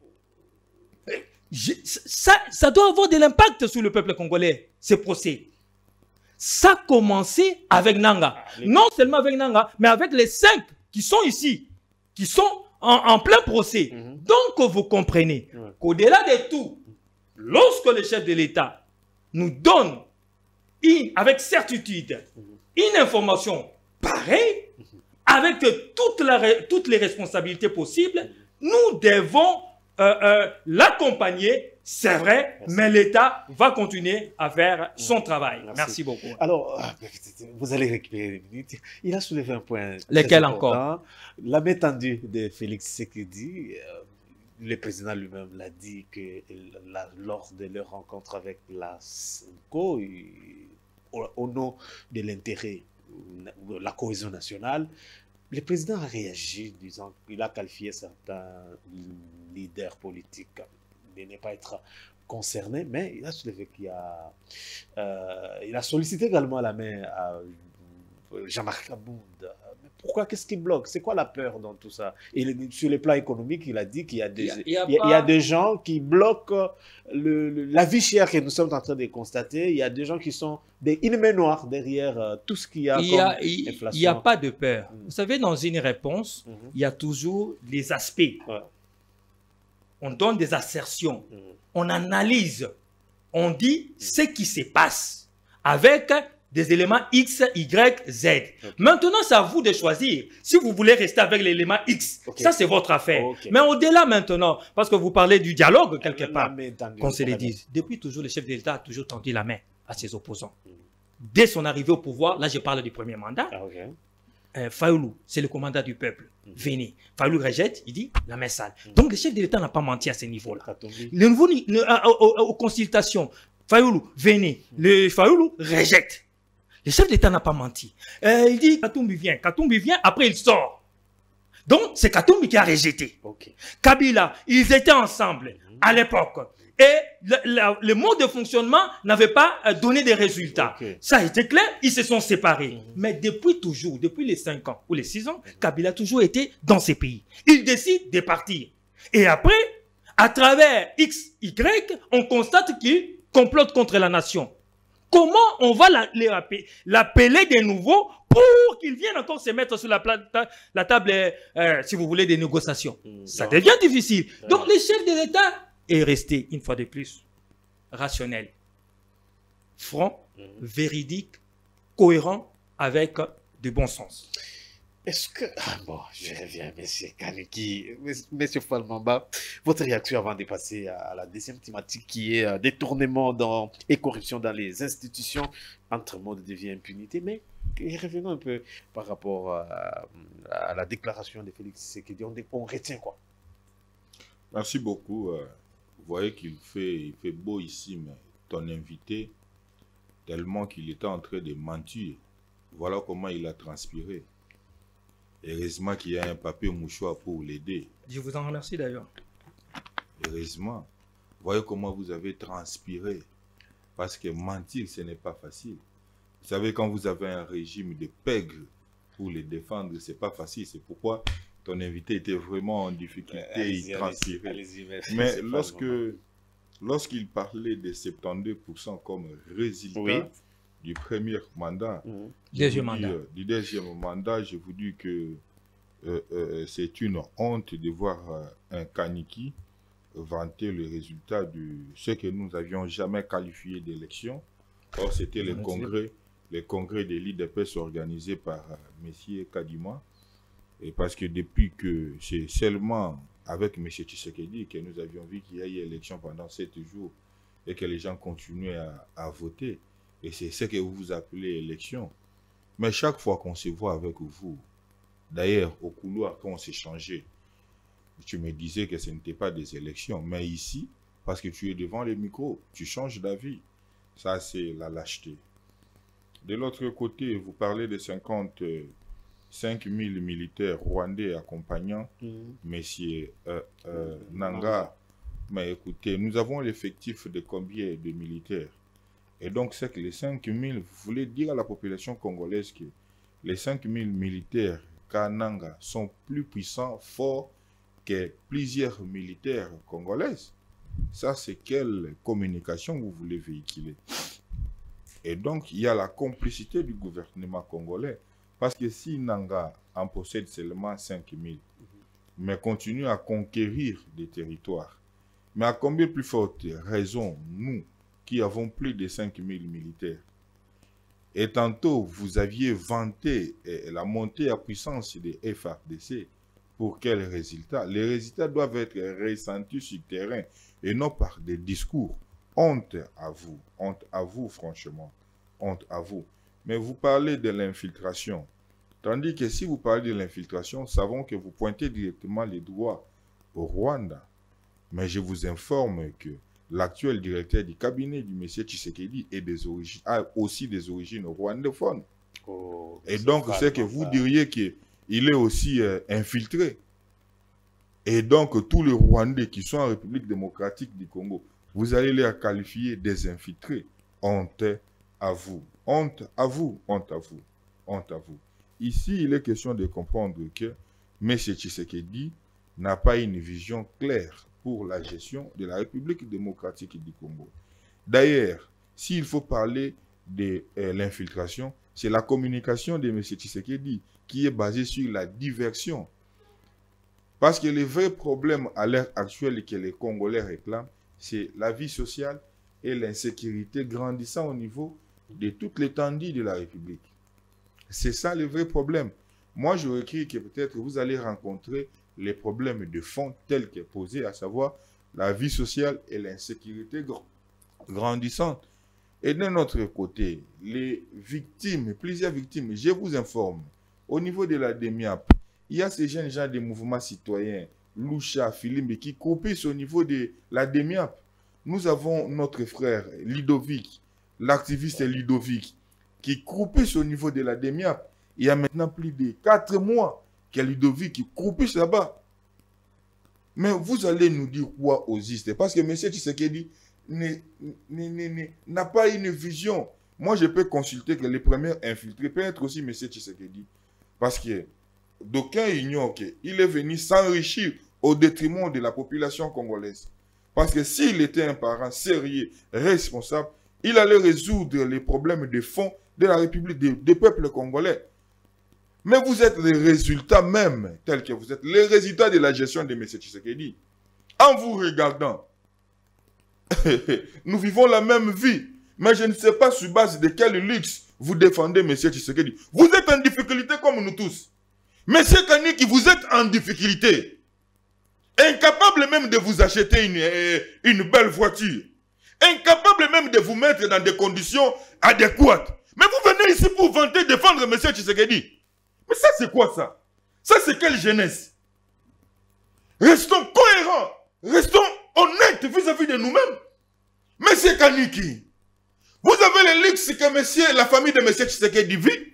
Je, ça, ça doit avoir de l'impact sur le peuple congolais, ces procès. Ça a commencé avec Nanga. Ah, les... Non seulement avec Nanga, mais avec les cinq qui sont ici, qui sont En, en plein procès. Mm-hmm. Donc, vous comprenez ouais. qu'au-delà de tout, lorsque le chef de l'État nous donne, une, avec certitude, mm-hmm. une information pareille, mm-hmm. avec toute la, toutes les responsabilités possibles, nous devons euh, euh, l'accompagner, c'est vrai, Merci. mais l'État va continuer à faire son travail. Merci, Merci beaucoup. Alors, vous allez récupérer une minute. Il a soulevé un point. Lequel encore? La main tendue de Félix Tshisekedi. Euh, le président lui-même l'a dit que la, lors de leur rencontre avec la SENCO, au, au nom de l'intérêt, la cohésion nationale, le président a réagi, disant qu'il a qualifié certains leaders politiques de ne pas être concernés, mais il a soulevé qu'il a, euh, il a sollicité également la main à Jean-Marc Aboud. Pourquoi? Qu'est-ce qui bloque? C'est quoi la peur dans tout ça? Et sur le plan économique, il a dit qu'il y a des, il y a, il y a, il y a des gens qui bloquent le, le, la vie chère que nous sommes en train de constater. Il y a des gens qui sont des inhumains noirs derrière euh, tout ce qu'il y a il comme y a, il, inflation. Il n'y a pas de peur. Mm. Vous savez, dans une réponse, mm-hmm. il y a toujours des aspects. Ouais. On donne des assertions. Mm. On analyse. On dit mm. ce qui se passe avec des éléments X, Y, Z. Okay. Maintenant, c'est à vous de choisir. Si vous voulez rester avec l'élément X, okay. ça c'est votre affaire. Okay. Mais au-delà maintenant, parce que vous parlez du dialogue quelque part, qu'on se le dise. Depuis toujours, le chef de l'État a toujours tendu la main à ses opposants. Mm. Dès son arrivée au pouvoir, là je parle du premier mandat, ah, okay. euh, Fayoulou, c'est le commandant du peuple. Mm. Venez. Fayoulou rejette, il dit la main sale. Mm. Donc le chef de l'État n'a pas menti à ce niveau-là. Le niveau, le, euh, aux, aux consultations, Fayoulou, venez. Mm. Le Fayoulou rejette. Le chef d'État n'a pas menti. Euh, il dit Katumbi vient, Katumbi vient, après il sort. Donc c'est Katumbi qui a rejeté. Okay. Kabila, ils étaient ensemble mm-hmm. à l'époque. Et le, le, le mode de fonctionnement n'avait pas donné des résultats. Okay. Ça a été clair, ils se sont séparés. Mm-hmm. Mais depuis toujours, depuis les cinq ans ou les six ans, mm-hmm. Kabila a toujours été dans ces pays. Il décide de partir. Et après, à travers X, Y, on constate qu'il complote contre la nation. Comment on va l'appeler de nouveau pour qu'il vienne encore se mettre sur la, la table, euh, si vous voulez, des négociations? Mmh, Ça non. devient difficile. Ouais. Donc, le chef de l'État est resté, une fois de plus, rationnel, franc, mmh. véridique, cohérent, avec du bon sens. Est-ce que... Ah bon, je reviens, M. Kaniki, M. Falmamba, votre réaction avant de passer à la deuxième thématique qui est euh, détournement dans, et corruption dans les institutions, entre mode de vie et impunité, mais revenons un peu par rapport à, à la déclaration de Félix Tshisekedi, on, on retient quoi? Merci beaucoup. Vous voyez qu'il fait, il fait beau ici, mais ton invité, tellement qu'il était en train de mentir, voilà comment il a transpiré. Heureusement qu'il y a un papier mouchoir pour l'aider. Je vous en remercie d'ailleurs. Heureusement. Voyez comment vous avez transpiré. Parce que mentir, ce n'est pas facile. Vous savez, quand vous avez un régime de pègres pour les défendre, ce n'est pas facile. C'est pourquoi ton invité était vraiment en difficulté, euh, il transpirait. Allez-y, allez-y, Mais lorsque, lorsqu'il parlait de soixante-douze pour cent comme résultat, oui. du premier mandat, mmh. deuxième mandat. Dis, euh, du deuxième mandat, je vous dis que euh, euh, c'est une honte de voir euh, un Kaniki vanter le résultat de ce que nous n'avions jamais qualifié d'élection. Or, c'était le congrès, le congrès des leaders de paix organisé par euh, M. Kadima. Et parce que depuis que c'est seulement avec M. Tshisekedi que nous avions vu qu'il y a eu élection pendant sept jours et que les gens continuaient à, à voter. Et c'est ce que vous appelez élection. Mais chaque fois qu'on se voit avec vous, d'ailleurs, au couloir, quand on s'échangeait, tu me disais que ce n'était pas des élections. Mais ici, parce que tu es devant les micros, tu changes d'avis. Ça, c'est la lâcheté. De l'autre côté, vous parlez de cinquante-cinq mille militaires rwandais accompagnant mmh. M. Euh, euh, Nanga. Mais écoutez, nous avons l'effectif de combien de militaires? Et donc, c'est que les cinq mille, vous voulez dire à la population congolaise que les cinq mille militaires Kananga sont plus puissants, forts que plusieurs militaires congolaises. Ça, c'est quelle communication vous voulez véhiculer? Et donc, il y a la complicité du gouvernement congolais. Parce que si Nanga en possède seulement cinq mille, mais continue à conquérir des territoires, mais à combien plus forte raison, nous, qui avons plus de cinq mille militaires, Et tantôt, vous aviez vanté eh, la montée à puissance des F A R D C. Pour quels résultats? Les résultats doivent être ressentis sur le terrain et non par des discours. Honte à vous, honte à vous franchement, honte à vous. Mais vous parlez de l'infiltration. Tandis que si vous parlez de l'infiltration, nous savons que vous pointez directement les doigts au Rwanda. Mais je vous informe que l'actuel directeur du cabinet du monsieur Tshisekedi est des origines, a aussi des origines rwandophones. Oh, et donc, c'est que vous diriez qu'il est aussi euh, infiltré. Et donc, tous les Rwandais qui sont en République démocratique du Congo, vous allez les qualifier des infiltrés. Honte à vous. Honte à vous. Honte à vous. Honte à vous. Ici, il est question de comprendre que M. Tshisekedi n'a pas une vision claire pour la gestion de la République démocratique du Congo. D'ailleurs, s'il faut parler de euh, l'infiltration, c'est la communication de M. Tshisekedi qui est basée sur la diversion. Parce que le vrai problème à l'heure actuelle que les Congolais réclament, c'est la vie sociale et l'insécurité grandissant au niveau de toute l'étendue de la République. C'est ça le vrai problème. Moi, je écrit que peut-être vous allez rencontrer les problèmes de fond tels que posés, à savoir la vie sociale et l'insécurité grandissante. Et d'un autre côté, les victimes, plusieurs victimes, je vous informe, au niveau de la D M I A P, il y a ces jeunes gens des mouvements citoyens, Loucha, Philimbe, qui croupissent au niveau de la D M I A P. Nous avons notre frère Ludovic, l'activiste Ludovic, qui croupissent au niveau de la D M I A P. Il y a maintenant plus de quatre mois que Ludovic qui croupissent là-bas. Mais vous allez nous dire quoi aux istes? Parce que M. Tshisekedi n'a pas une vision. Moi, je peux consulter que les premiers infiltrés peut être aussi M. Tshisekedi. Parce que d'aucuns ignorent qu'il est venu s'enrichir au détriment de la population congolaise. Parce que s'il était un parent sérieux, responsable, il allait résoudre les problèmes de fond de la République, des, des peuples congolais. Mais vous êtes les résultats même, tels que vous êtes, les résultats de la gestion de M. Tshisekedi. En vous regardant, nous vivons la même vie, mais je ne sais pas sur base de quel luxe vous défendez M. Tshisekedi. Vous êtes en difficulté comme nous tous. M. Kaniki, vous êtes en difficulté. Incapable même de vous acheter une, une belle voiture. Incapable même de vous mettre dans des conditions adéquates. Mais vous venez ici pour vanter, défendre M. Tshisekedi. Mais ça, c'est quoi ça? Ça, c'est quelle jeunesse? Restons cohérents. Restons honnêtes vis-à-vis de nous-mêmes. M. Kaniki, vous avez le luxe que monsieur, la famille de M. Tshisekedi vit.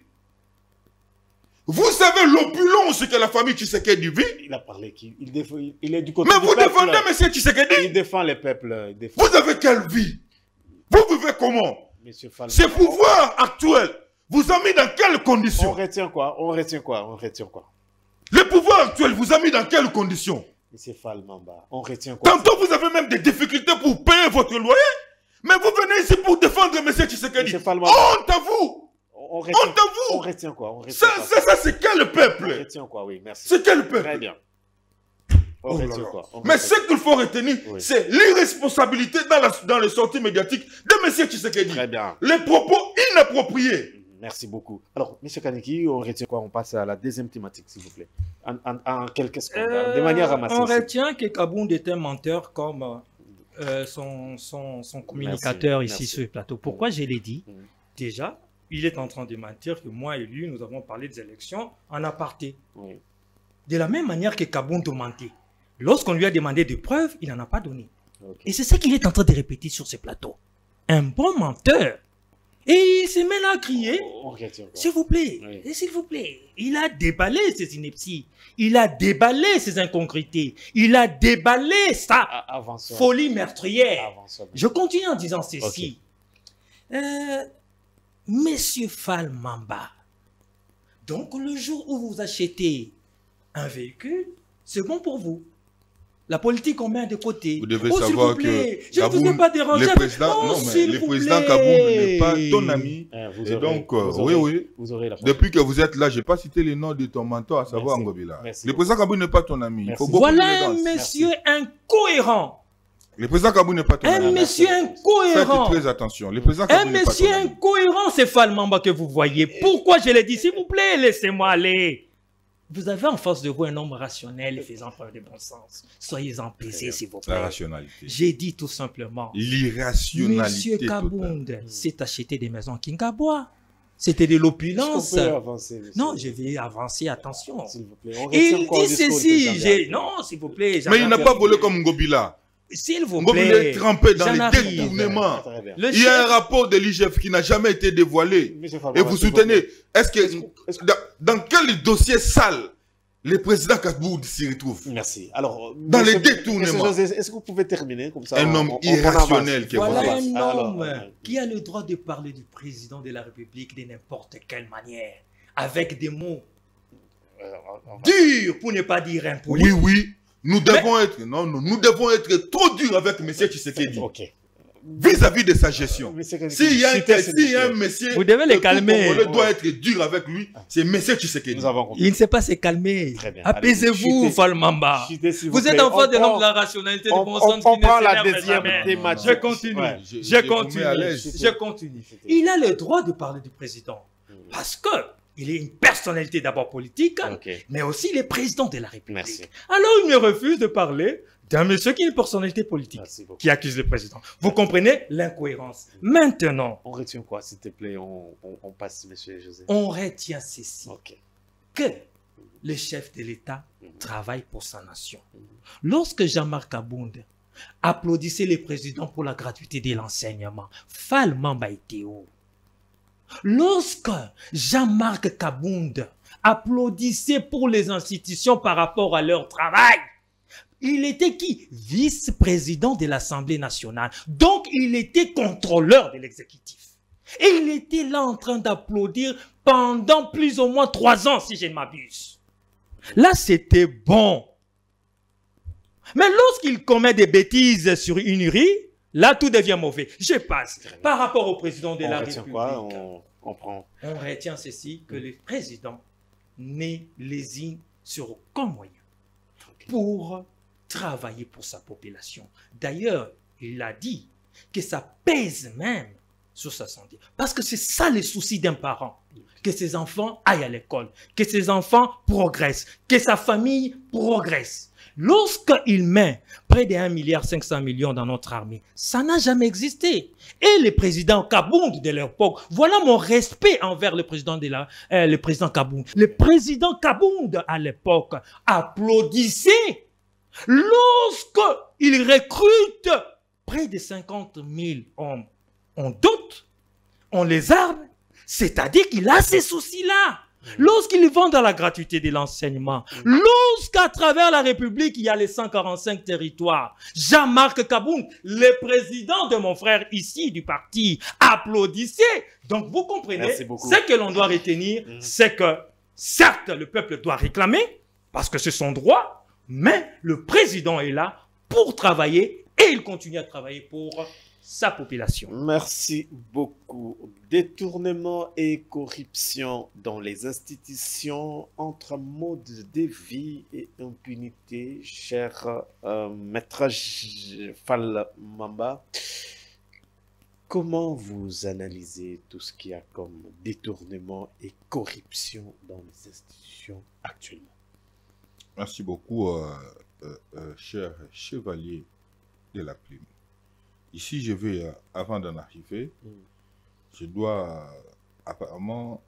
Vous savez l'opulence que la famille Tshisekedi vit. Il a parlé qui il, il, il est du côté Mais du vous peuple. défendez M. Tshisekedi. Il défend les peuples. Défend... Vous avez quelle vie? Vous vivez comment? Falma, ce pouvoir on... actuel vous a mis dans quelles conditions? On retient quoi? On retient quoi? On retient quoi? Le pouvoir actuel vous a mis dans quelles conditions? Monsieur Falmamba, on retient quoi? Tantôt vous avez même des difficultés pour payer votre loyer. Mais vous venez ici pour défendre M. Tshisekedi. Honte à vous! On retient, Honte à vous! On retient quoi? On retient ça, quoi? ça, ça c'est quel peuple? On retient quoi? Oui, merci. C'est quel peuple? Très bien. On oh retient quoi? On Mais retient. ce qu'il faut retenir, oui. c'est l'irresponsabilité dans, la, dans les sorties médiatiques de M. Tshisekedi. Très bien. Les propos inappropriés. Merci beaucoup. Alors, M. Kaniki, on retient quoi? On passe à la deuxième thématique, s'il vous plaît. En, en, en quelques secondes, euh, de manière ramassée. On retient que Kabound est un menteur comme euh, son, son, son communicateur merci, ici merci. sur le plateau. Pourquoi mmh. je l'ai dit? mmh. Déjà, il est en train de mentir que moi et lui, nous avons parlé des élections en aparté. Mmh. De la même manière que Kabound mentait. Lorsqu'on lui a demandé des preuves, il n'en a pas donné. Okay. Et c'est ça qu'il est en train de répéter sur ce plateau. Un bon menteur. Et il se met là à crier, oh, s'il vous plaît, oui. s'il vous plaît. Il a déballé ses inepties, il a déballé ses incongruités, il a déballé sa Avançons. folie meurtrière. Avançons. Je continue en disant ceci. Okay. Euh, Monsieur Falmamba, donc le jour où vous achetez un véhicule, c'est bon pour vous. La politique, on met de côté. Vous devez oh, savoir vous que je ne vous ai pas dérangé. Le président, oh, non, mais le président Kabound n'est pas ton ami. Eh, vous et aurez, donc, euh, vous aurez, oui, oui. Vous aurez la Depuis que vous êtes là, je n'ai pas cité le nom de ton mentor, à savoir Ngobila. Le président Kabound n'est pas ton ami. Il faut beaucoup voilà un monsieur Merci. incohérent. Le président Kabou n'est pas ton Un ami. monsieur incohérent. Faites très attention. Le président Un Kabou n'est pas ton monsieur ami. incohérent, c'est Fall Mamba que vous voyez. Pourquoi je l'ai dit? S'il vous plaît, laissez-moi aller. Vous avez en face de vous un homme rationnel et faisant preuve de bon sens. Soyez-en plaisir, s'il vous plaît. La rationalité. J'ai dit tout simplement. L'irrationalité. Monsieur Kabound s'est acheté des maisons Kingabois. C'était de l'opulence. Non, je vais avancer, attention. S'il vous plaît. On Il retient encore dit le discours du ceci. président j'ai- Diallo. Non, s'il vous plaît. Mais il n'a pas volé comme Ngobila. S'il vous Ngobila plaît. est trempé dans j'en les arrive. détournements. Très bien. Le Il y a un chef- rapport de l'I G F qui n'a jamais été dévoilé. Monsieur Et Fabien, vous s'il vous soutenez. plaît. Est-ce que. Est-ce que- est-ce que- Dans, dans quel dossier sale le président Kabou s'y retrouve? Merci. Alors, Dans monsieur- les détournements. monsieur José, est-ce que vous pouvez terminer comme ça? Un on- homme on- on irrationnel avance. qui est Voilà voilà. un Alors, homme euh, qui a le droit de parler du président de la République de n'importe quelle manière, avec des mots euh, on- on va- durs, pour ne pas dire impolis. Oui, oui. Nous devons être. Non, non. Nous devons être trop durs avec M. Tshisekedi. Ok. Vis-à-vis de sa gestion. Mais c'est que- S'il y a un, citez ce s'il y a un monsieur. monsieur. Vous devez les que tout calmer. Congolais doit être dur avec lui. C'est M. Tshisekedi. Nous avons compris. Il ne sait pas se calmer. Très bien. Apaisez-vous, Allez, Falmamba. Chutez, s'il Vous vous êtes plaît. en face On de l'homme prend- de la rationalité, du on- bon on- sens on qui ne prend la s'énerve deuxième jamais. thématique. Je continue. Ouais. Je- Je je vous continue. mets à l'aise. Je continue. Il a le droit de parler du président. Parce que il est une personnalité d'abord politique, Ok. mais aussi il est président de la République. Merci. Alors il me refuse de parler d'un monsieur qui est une personnalité politique, Merci beaucoup. qui accuse le président. Vous comprenez l'incohérence. Maintenant, On retient quoi, s'il te plaît? On, on- on passe, monsieur José. on retient ceci, Ok. que le chef de l'État Mhm. travaille pour sa nation. Mhm. Lorsque Jean-Marc Kabound applaudissait le président pour la gratuité de l'enseignement, Fall Mamba était où? Lorsque Jean-Marc Kabound applaudissait pour les institutions par rapport à leur travail, il était qui? Vice-président de l'Assemblée nationale. Donc, il était contrôleur de l'exécutif. Et il était là en train d'applaudir pendant plus ou moins trois ans, si je ne m'abuse. Là, c'était bon. Mais lorsqu'il commet des bêtises sur une rue, là, tout devient mauvais. Je passe. Par rapport au président de On la retient République, quoi? On, on prend. on retient ceci, que le président n'est lésine sur aucun moyen pour travailler pour sa population. D'ailleurs, il a dit que ça pèse même sur sa santé. Parce que c'est ça le souci d'un parent. Que ses enfants aillent à l'école, que ses enfants progressent, que sa famille progresse. Lorsqu'il met près de un milliard cinq cents millions dans notre armée, ça n'a jamais existé. Et le président Kabound de l'époque, voilà mon respect envers le président de la, euh, le président Kabound. Le président Kabound à l'époque applaudissait lorsqu'il recrute près de cinquante mille hommes. On doute, on les arme, c'est-à-dire qu'il a ces soucis-là. Lorsqu'ils vont dans la gratuité de l'enseignement, lorsqu'à travers la République, il y a les cent quarante-cinq territoires, Jean-Marc Kabound, le président de mon frère ici du parti, applaudissait. Donc vous comprenez, Merci beaucoup. ce que l'on doit retenir, Mhm. c'est que certes, le peuple doit réclamer, parce que c'est son droit, mais le président est là pour travailler et il continue à travailler pour sa population. Merci beaucoup. Détournement et corruption dans les institutions entre mode de vie et impunité, cher euh, maître J- Fall Mamba. Comment vous analysez tout ce qu'il y a comme détournement et corruption dans les institutions actuellement? Merci beaucoup, euh, euh, euh, cher chevalier de la plume. Ici, je vais, euh, avant d'en arriver, Mm. je dois euh, apparemment...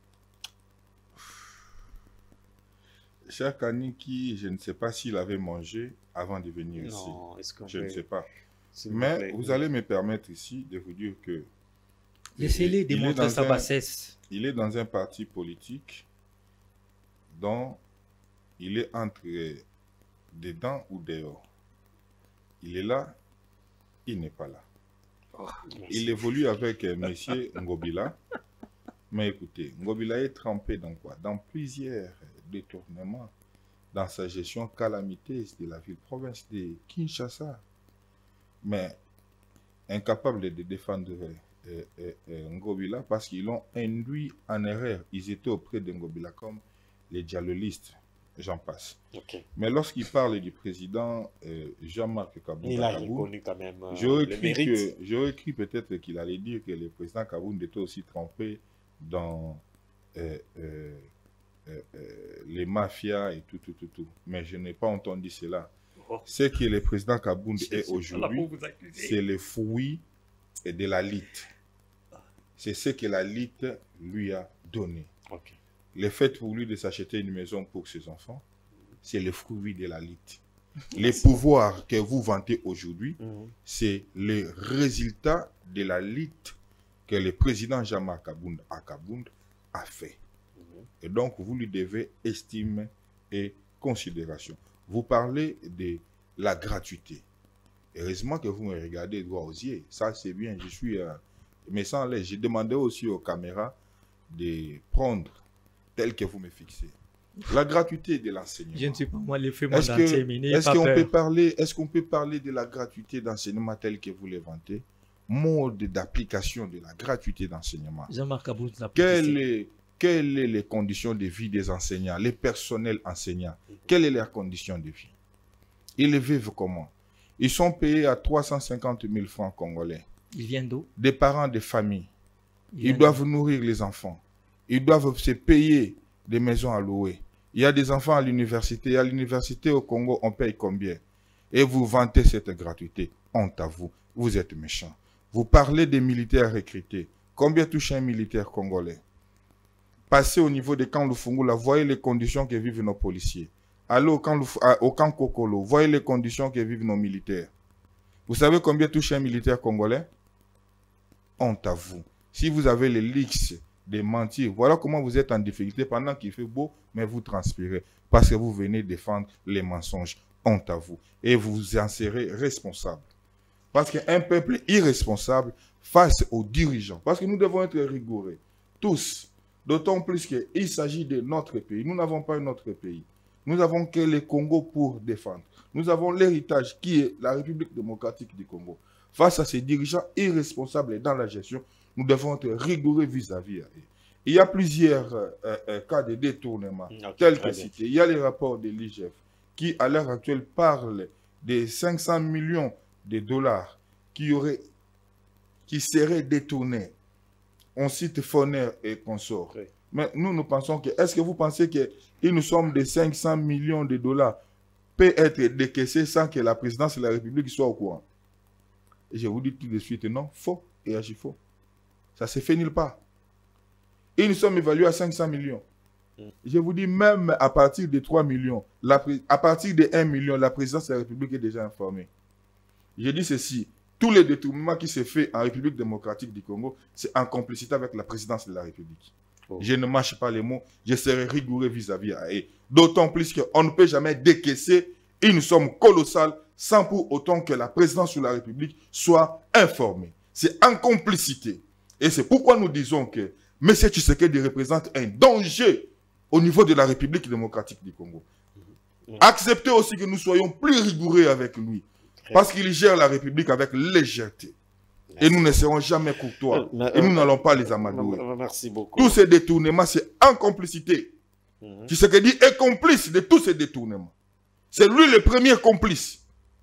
Cher Kaniki, je ne sais pas s'il avait mangé avant de venir ici. Non, est-ce qu'on Je ne peut- sais pas. s'il vous Mais plaît, vous allez me permettre ici de vous dire que Laissez-les il est démontrer dans sa un- bassesse. il est dans un parti politique dont il est entre dedans ou dehors. Il est là, il n'est pas là. Il évolue avec euh, monsieur Ngobila. Mais écoutez, Ngobila est trempé dans quoi? Dans plusieurs détournements dans sa gestion calamiteuse de la ville-province de Kinshasa. Mais incapable de défendre euh, euh, euh, Ngobila parce qu'ils l'ont induit en erreur. Ils étaient auprès de Ngobila comme les dialogistes. j'en passe. Okay. Mais lorsqu'il parle du président euh, Jean-Marc Kabound, il a reconnu quand même euh, j'aurais le cru, mérite. que, j'aurais cru peut-être qu'il allait dire que le président Kabound était aussi trempé dans euh, euh, euh, euh, les mafias et tout, tout, tout, tout. Mais je n'ai pas entendu cela. Oh. Ce que le président Kabound est aujourd'hui, c'est le fruit de la lite. C'est ce que la lite lui a donné. Okay. Le fait pour lui de s'acheter une maison pour ses enfants, c'est le fruit de la lite. Les pouvoirs que vous vantez aujourd'hui, mm-hmm. c'est le résultat de la lite que le président Jean-Marc Kabound à Kabound a fait. Mm-hmm. Et donc, vous lui devez estime et considération. Vous parlez de la gratuité. Heureusement que vous me regardez droit aux yeux. Ça, c'est bien. Je suis... Euh, mais sans l'air, j'ai demandé aussi aux caméras de prendre tel que vous me fixez. La gratuité de l'enseignement. Je ne suis pas moi le fait Est-ce qu'on est peut parler, est-ce qu'on peut parler de la gratuité d'enseignement telle que vous l'éventez? Mode d'application de la gratuité d'enseignement. Jean-Marc Kabound l'a Quelles est, quelles sont les conditions de vie des enseignants, les personnels enseignants? Quelles sont leurs conditions de vie? Ils vivent comment? Ils sont payés à trois cent cinquante mille francs congolais. Ils viennent d'où? Des parents de famille. Ils, Ils doivent nourrir les enfants. Ils doivent se payer des maisons à louer. Il y a des enfants à l'université. À l'université au Congo, on paye combien? Et vous vantez cette gratuité. Honte à vous. Vous êtes méchants. Vous parlez des militaires recrutés. Combien touche un militaire congolais? Passez au niveau des camps Lufungula, voyez les conditions que vivent nos policiers. Allez au camp, au camp Kokolo, voyez les conditions que vivent nos militaires. Vous savez combien touche un militaire congolais? Honte à vous. Si vous avez les leaks de mentir, voilà comment vous êtes en difficulté pendant qu'il fait beau, mais vous transpirez parce que vous venez défendre les mensonges. Honte à vous. Et vous en serez responsable. Parce qu'un peuple irresponsable face aux dirigeants, parce que nous devons être rigoureux, tous, d'autant plus qu'il s'agit de notre pays. Nous n'avons pas un autre pays. Nous avons que le Congo pour défendre. Nous avons l'héritage qui est la République démocratique du Congo. Face à ces dirigeants irresponsables dans la gestion, nous devons être rigoureux vis-à-vis -vis. Il y a plusieurs euh, euh, cas de détournement, okay, tels que cités. Il y a les rapports de l'I G F qui, à l'heure actuelle, parlent de cinq cents millions de dollars qui, auraient, qui seraient détournés. On cite Foner et consorts. Oui. Mais nous, nous pensons que, est-ce que vous pensez qu'une somme de cinq cents millions de dollars peut être décaissée sans que la présidence de la République soit au courant? Et je vous dis tout de suite, non, faux et agit faux. Ça ne se fait nulle part. Et nous sommes évalués à cinq cents millions. Mm. Je vous dis, même à partir de trois millions, la, à partir de un million, la présidence de la République est déjà informée. Je dis ceci, tous les détournements qui se font en République démocratique du Congo, c'est en complicité avec la présidence de la République. Oh. Je ne mâche pas les mots, je serai rigoureux vis-à-vis à eux. D'autant plus qu'on ne peut jamais décaisser une somme colossale sans pour autant que la présidence de la République soit informée. C'est en complicité. Et c'est pourquoi nous disons que M. Tshisekedi représente un danger au niveau de la République démocratique du Congo. Mmh. Acceptez aussi que nous soyons plus rigoureux avec lui. Parce qu'il gère la République avec légèreté. Merci. Et nous ne serons jamais courtois. Euh, et nous n'allons pas les amadouer. Merci beaucoup. Tous ces détournements, c'est en complicité. Mmh. Tshisekedi est complice de tous ces détournements. C'est lui le premier complice.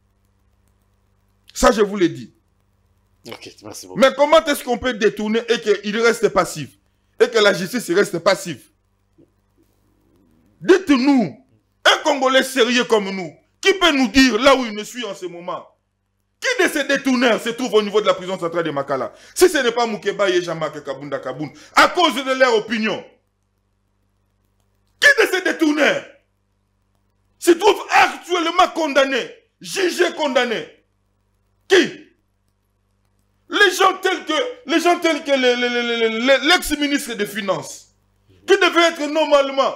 Ça, je vous l'ai dit. Okay, merci beaucoup. Mais comment est-ce qu'on peut détourner et qu'il reste passif? Et que la justice reste passive? Dites-nous, un Congolais sérieux comme nous, qui peut nous dire là où il nous suit en ce moment? Qui de ces détourneurs se trouve au niveau de la prison centrale de Makala? Si ce n'est pas Moukeba et Jean-Marc Kabound à Kabound, à cause de leur opinion. Qui de ces détourneurs se trouve actuellement condamné, jugé condamné? Qui? Les gens tels que les gens tels que l'ex-ministre des Finances, qui devait être normalement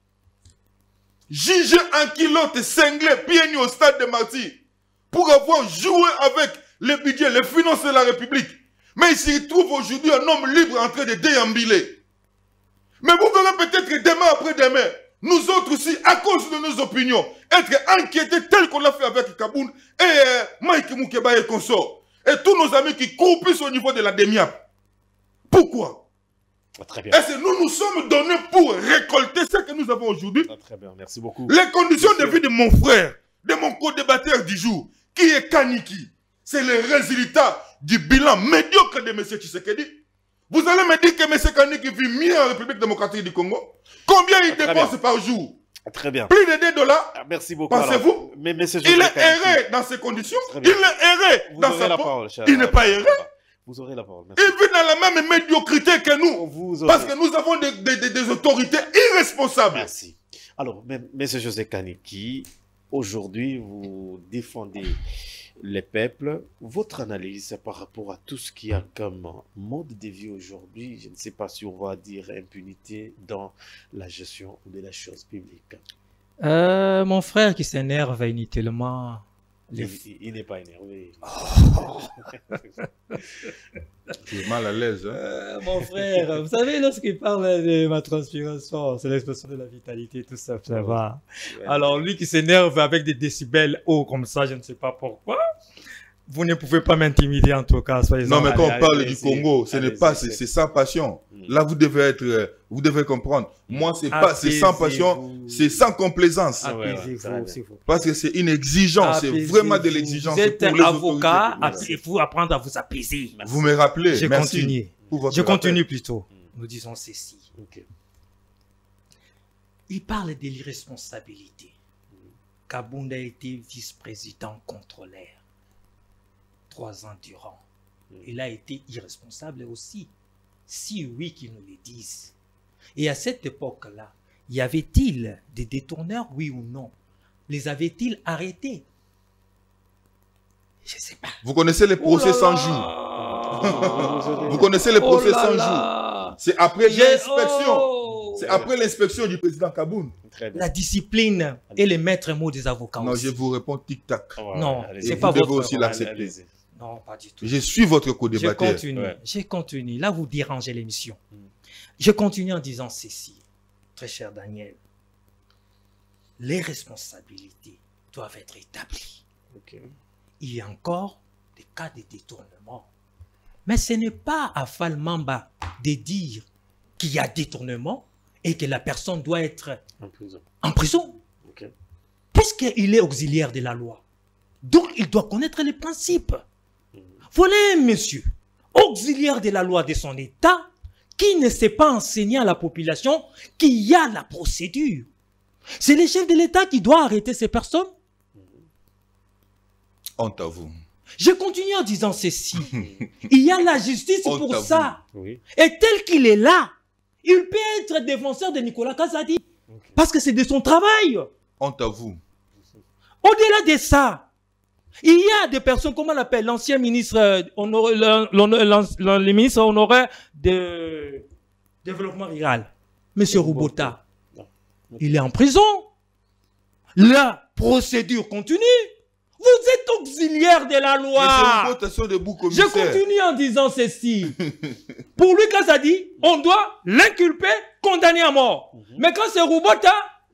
jugé en kilote, cinglé, pieds nus au stade de martyrs, pour avoir joué avec le budget, les finances de la République. Mais il s'y trouve aujourd'hui un homme libre en train de déambuler. Mais vous verrez peut-être demain après-demain, nous autres aussi, à cause de nos opinions, être inquiétés tel qu'on l'a fait avec Kabound et euh, Mike Moukeba et consorts. Et tous nos amis qui croupissent au niveau de la D E M I A P. Pourquoi? Ah, très bien. Est-ce que nous nous sommes donnés pour récolter ce que nous avons aujourd'hui? Ah, très bien, merci beaucoup. Les conditions Monsieur. de vie de mon frère, de mon co-débatteur du jour, qui est Kaniki, c'est le résultat du bilan médiocre de M. Tshisekedi. Vous allez me dire que M. Kaniki vit mieux en République démocratique du Congo? Combien il Ah, dépense bien. par jour? Ah, très bien. Plus de deux dollars. Ah, merci beaucoup. Pensez-vous? Alors, mais, monsieur Il José est Kaniki, erré dans ces conditions. Très Il bien. est erré vous dans aurez sa la peau. parole, cher. Il n'est pas erré. Vous aurez la parole. Merci. Il vit dans la même médiocrité que nous. Vous aurez- Parce que nous avons des, des- des- des autorités irresponsables. Merci. Alors, M. José Kaniki, aujourd'hui, vous défendez les peuples. Votre analyse par rapport à tout ce qu'il y a comme mode de vie aujourd'hui, je ne sais pas si on va dire impunité dans la gestion de la chose publique. Euh, mon frère qui s'énerve inutilement. Il, il- il n'est pas énervé. Tu es mal à l'aise. Hein? Euh, mon frère, vous savez, lorsqu'il parle de ma transpiration, c'est l'expression de la vitalité, tout ça, ça va. Ouais. Alors, lui qui s'énerve avec des décibels hauts comme ça, je ne sais pas pourquoi. Vous ne pouvez pas m'intimider en tout cas, soyez Non, mais quand allez, on parle allez, du allez, Congo, ce allez, n'est pas, c'est- c'est c'est sans passion. Mm. Là, vous devez être, euh, vous devez comprendre. Moi, c'est pas, c'est sans passion, Apaisez-vous. c'est sans complaisance. Ah, ouais, ouais, Apaisez-vous, ça va bien. s'il vous plaît. Parce que c'est une exigence, c'est Apaisez-vous. vraiment de l'exigence Vous êtes pour les avocat, autorités. apaisez-vous, apprendre à vous apaiser. Vous me rappelez, Je merci continue. pour votre Je rappel. continue plutôt. Mm. Nous disons ceci. Ok. Il parle de l'irresponsabilité. Kabunda a été vice-président contrôleur trois ans durant. Il a été irresponsable aussi. Si oui, qu'ils nous le disent. Et à cette époque-là, y avait-il des détourneurs, oui ou non? Les avait-il arrêtés? Je ne sais pas. Vous connaissez les procès sans jour. Vous connaissez les procès sans jour. C'est après l'inspection. Oh. C'est après l'inspection du président Kaboun. Très bien. La discipline est le maître mot des avocats Non, aussi. je vous réponds tic-tac. Ah, ouais, Non, ouais, allez-y. c'est vous pas devez votre aussi rôle. l'accepter. Allez-y. Non, pas du tout. Je suis votre Je co-débatteur. continue, Ouais. je continue. Là, vous dérangez l'émission. Mm. Je continue en disant ceci, très cher Daniel. Les responsabilités doivent être établies. Ok. Il y a encore des cas de détournement. Mais ce n'est pas à Falmamba de dire qu'il y a détournement et que la personne doit être En prison. en prison. Ok. Puisqu'il est auxiliaire de la loi. Donc, il doit connaître les principes. Mm. Voilà un monsieur, auxiliaire de la loi de son État, qui ne sait pas enseigner à la population qu'il y a la procédure. C'est le chef de l'État qui doit arrêter ces personnes. Honte à vous. Je continue en disant ceci. Il y a la justice Honte pour à ça. Oui. Et tel qu'il est là, il peut être défenseur de Nicolas Kazadi. Ok. Parce que c'est de son travail. Honte à vous. Au-delà de ça, il y a des personnes, comment on l'appelle, l'ancien ministre, euh, honoré- l'hon- l'hon- l'hon- l'hon- le ministre honoraire de développement rural, Monsieur Roubota. Non. Il est en prison. La procédure continue. Vous êtes auxiliaire de la Mais c'est loi. une votation de bouc Je commissaire. continue en disant ceci. Pour lui, Kazadi, on doit l'inculper, condamner à mort. Mais quand c'est Roubota,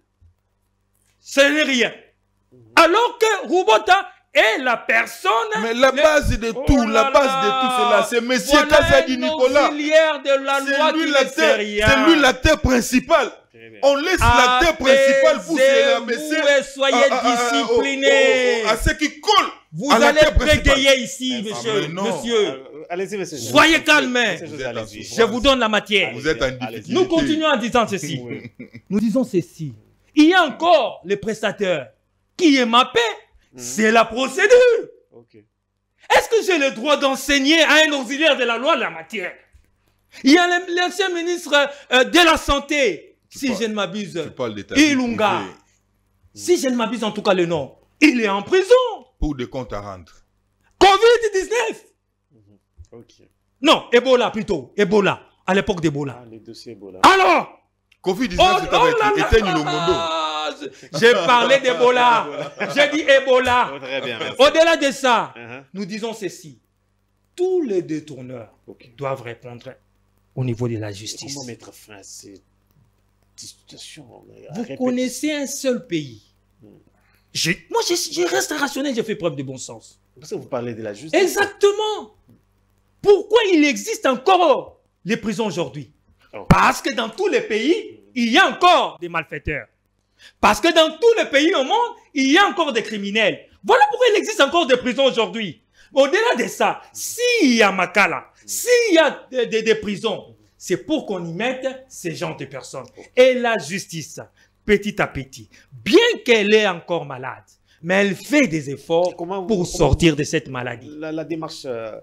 ce n'est rien. Alors que Roubota est la personne... Mais la le- base de Oh tout, là la base là. de tout cela, c'est Monsieur Voilà Kazadi un Nicolas. auxiliaire de la loi C'est lui qui ne l'acteur, sait rien. c'est lui l'acteur principal. Très bien. On laisse l'acteur principal pour se rabaisser Apaisez-vous et soyez à- à- à- à- disciplinés. au- au- à ce qui colle. Vous à allez l'acteur principal. bégayer ici, Ah, monsieur. mais non. monsieur. Euh, Allez-y, monsieur. Soyez calme. Monsieur Vous José, êtes en allez-y. Je vous donne la matière. Vous êtes en Allez-y. difficulté. Nous continuons en disant ceci. Oui. Nous disons ceci. Il y a encore les prestataires qui est mappé. C'est la procédure. Ok. Est-ce que j'ai le droit d'enseigner à un auxiliaire de la loi la matière? Il y a le- l'ancien ministre euh, de la Santé, Tu si parles- je ne m'abuse, Tu parles de ta vie Ilunga. privée si je ne m'abuse en tout cas le nom, il est en prison. pour des comptes à rendre. covid dix-neuf. Ok. Non, Ebola plutôt. Ebola, à l'époque d'Ebola. Ah, les dossiers Ebola. Alors, covid dix-neuf, oh, c'est oh avec là là, éteigne le mondo. j'ai parlé d'Ebola. J'ai dit Ebola. Oh, très bien, merci. Au-delà de ça, Uh-huh. nous disons ceci. Tous les détourneurs Ok. doivent répondre au niveau de la justice. Comment mettre fin à cette situation? Vous Répétez. connaissez un seul pays. Je- moi, je, je reste rationnel, j'ai fait preuve de bon sens. Parce que vous parlez de la justice. Exactement. Pourquoi il existe encore les prisons aujourd'hui? Oh. Parce que dans tous les pays, il y a encore des malfaiteurs. Parce que dans tous les pays au monde, il y a encore des criminels. Voilà pourquoi il existe encore des prisons aujourd'hui. Au-delà de ça, s'il y a Makala, s'il y a des, des, des prisons, c'est pour qu'on y mette ces genres de personnes. Et la justice, petit à petit, bien qu'elle est encore malade, mais elle fait des efforts Comment vous- pour comment sortir vous- de cette maladie. La, la démarche euh,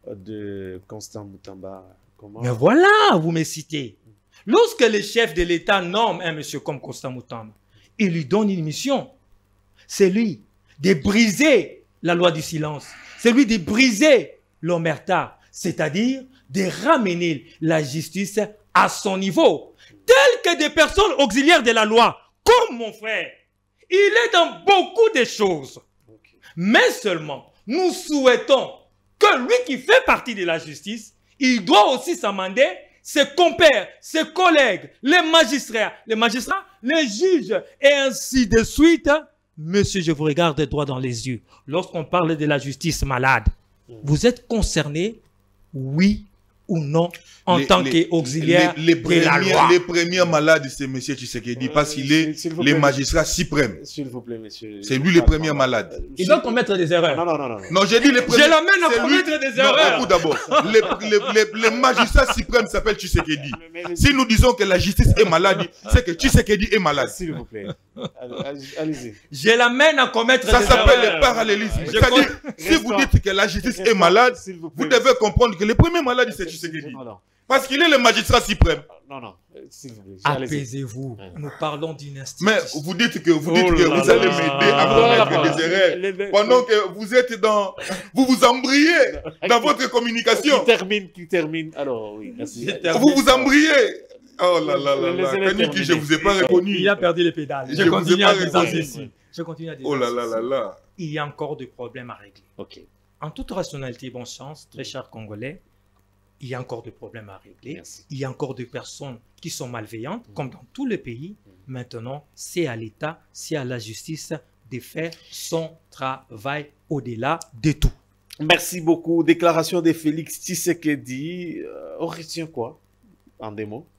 de Constant Moutamba, comment... Mais voilà, vous me citez. Lorsque le chef de l'État nomme un monsieur comme Constant Moutamba, il lui donne une mission. C'est lui de briser la loi du silence. C'est lui de briser l'omerta, c'est-à-dire de ramener la justice à son niveau. Tel que des personnes auxiliaires de la loi, comme mon frère. Il est dans beaucoup de choses. Ok. Mais seulement, nous souhaitons que lui qui fait partie de la justice, il doit aussi s'amender ses compères, ses collègues, les magistrats, les magistrats, les juges, et ainsi de suite. Monsieur, je vous regarde droit dans les yeux. Lorsqu'on parle de la justice malade, vous êtes concerné, oui ou non, en Les- tant les- qu'auxiliaire les, les de la premiers, loi. les premiers malades, c'est M. Tshisekedi, Euh, parce qu'il est s'il vous le plaît. magistrat suprême. S'il vous plaît, monsieur. C'est lui le premier malade. Il doit commettre des erreurs. Non, non, non, non. Ah, Non, j'ai dit les premiers. Je l'amène à c'est lui- commettre des Non, erreurs. écoute d'abord. Les, les, les, les magistrats suprêmes s'appellent Tshisekedi. Mais- mais- Si nous disons que la justice est malade, c'est que Tshisekedi est malade. S'il vous plaît. Allez- Allez-y. Je l'amène à commettre Ça des s'appelle erreurs. le parallélisme. Je C'est-à-dire, compte- si vous dites que la justice est malade, S'il vous vous plaît. devez comprendre que le premier malade, c'est Tshisekedi. Non, non. Parce qu'il est le magistrat suprême. Non, non. Euh, S'il vous plaît. Allez-y. Apaisez-vous. Nous parlons d'une institution. Mais vous dites que vous, dites Oh que là vous là allez là. m'aider à Voilà. commettre des erreurs. Les- les- Pendant que vous êtes dans... Vous vous embriez dans votre communication. Qui termine, qui termine. Alors, oui, merci. Je termine. Vous vous embriez. Oh là là là là. Laissez-les Kaniki, je terminer. vous ai pas reconnu. Il a perdu les pédales. Je Je vous ai continue pas à dire répondu. ceci. Je continue à dire Oh là là ceci. là là. Il y a encore des problèmes à régler. Ok. En toute rationalité et bon sens, très chers Congolais, il y a encore des problèmes à régler. Merci. Il y a encore des personnes qui sont malveillantes, comme dans tous les pays. Maintenant, c'est à l'État, c'est à la justice de faire son travail au-delà de tout. Merci beaucoup. Déclaration de Félix Tshisekedi. Euh, on retient quoi en des mots?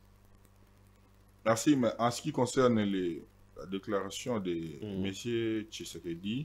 Merci, mais en ce qui concerne les, la déclaration de Mm. M. Tshisekedi,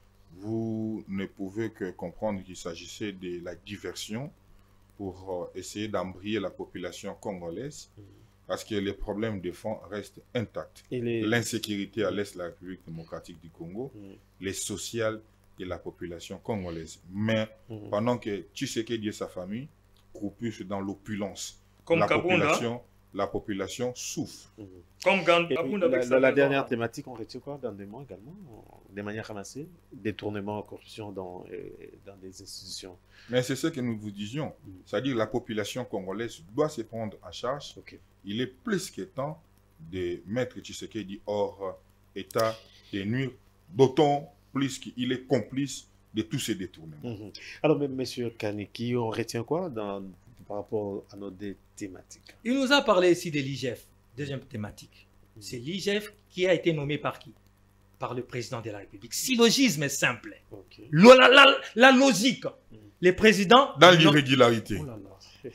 vous ne pouvez que comprendre qu'il s'agissait de la diversion pour euh, essayer d'embrayer la population congolaise, Mm. parce que les problèmes de fond restent intacts. Et les... L'insécurité à l'est de la République démocratique du Congo, Mm. les sociales de la population congolaise. Mais Mm. pendant que Tshisekedi et sa famille croupissent dans l'opulence, Comme la Kabunda. population, la population souffre. Mm. Comme Gand- Et Kabunda la, avec la- sa la maison. dernière thématique, on retient quoi dans des mots également, de manière ramassée, détournement, corruption dans, euh, dans des institutions. Mais c'est ce que nous vous disions. Mm. C'est-à-dire la population congolaise doit se prendre en charge. Ok. Il est plus que temps de mettre Tshisekedi hors état de nuire, d'autant plus qu'il est complice de tous ces détournements. Mhm. Alors, même Monsieur Kaneki, on retient quoi dans, par rapport à nos deux thématiques? Il nous a parlé ici de l'I G F, deuxième thématique. C'est l'I G F qui a été nommé par qui? Par le président de la République. Syllogisme simple. Ok. Lo- La, la- la logique. Les présidents... Dans non- l'irrégularité. Oh là là.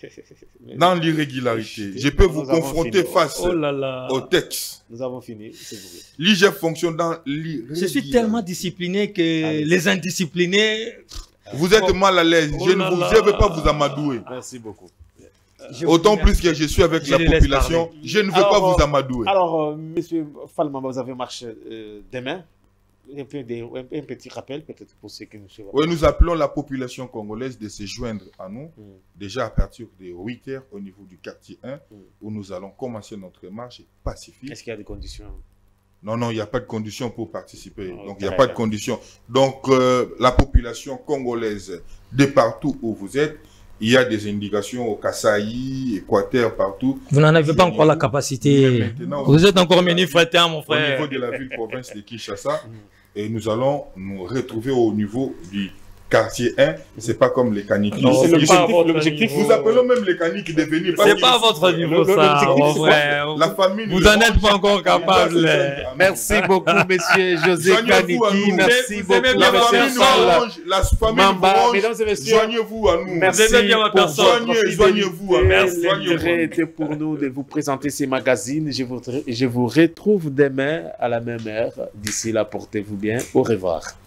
Dans l'irrégularité. Je peux vous Nous avons confronter fini. face Oh là là. au texte. Nous avons fini, s'il vous plaît. L'I G F fonctionne dans l'irrégularité. Je suis tellement discipliné que Allez. les indisciplinés... Vous êtes Oh. mal à l'aise. Oh je ne là vous là. je veux pas vous amadouer. Merci beaucoup. je Autant vous- plus que je suis avec Je la les laisse population, parler. je ne veux Alors, pas vous euh, amadouer. Alors, euh, Monsieur Falma, vous avez marché euh, demain. Un, peu de- un- un petit rappel, peut-être pour ceux qui nous suivent. Oui, nous appelons la population congolaise de se joindre à nous, Mm. déjà à partir de huit heures au niveau du quartier un, Mm. où nous allons commencer notre marche pacifique. Est-ce qu'il y a des conditions? Non, non, il n'y a pas de condition pour participer. Oh, Donc, il n'y a très pas de bien. condition. Donc, euh, la population congolaise, de partout où vous êtes, il y a des indications au Kasaï, Équateur, partout. Vous n'en avez pas Mais encore la Mais capacité. maintenant, Vous êtes encore menu frétin, mon au frère. niveau de la ville-province de Kinshasa, Mm. et nous allons nous retrouver au niveau du quartier un, c'est pas comme les caniques. Non, C'est c'est l'objectif- pas à votre l'objectif. niveau. Vous appelez même les caniques de venir. parce C'est que pas à votre niveau, le- ça. l'objectif, en c'est vrai. La famille. Vous le en êtes mange. pas encore capable. Merci beaucoup, monsieur José Joignez-vous à Kaniki. nous. Merci Vous aimez beaucoup, bien La votre monsieur famille nous personne. Fall. arrange. La famille Mamba, nous arrange. mesdames et messieurs. Joignez-vous à nous. Merci Vous aimez bien ma pour personne. votre Joignez- fidélité. joignez-vous à nous. Merci. L'intérêt était pour nous de vous présenter ces magazines. Je vous, je vous retrouve demain à la même heure. D'ici là, portez-vous bien. Au revoir.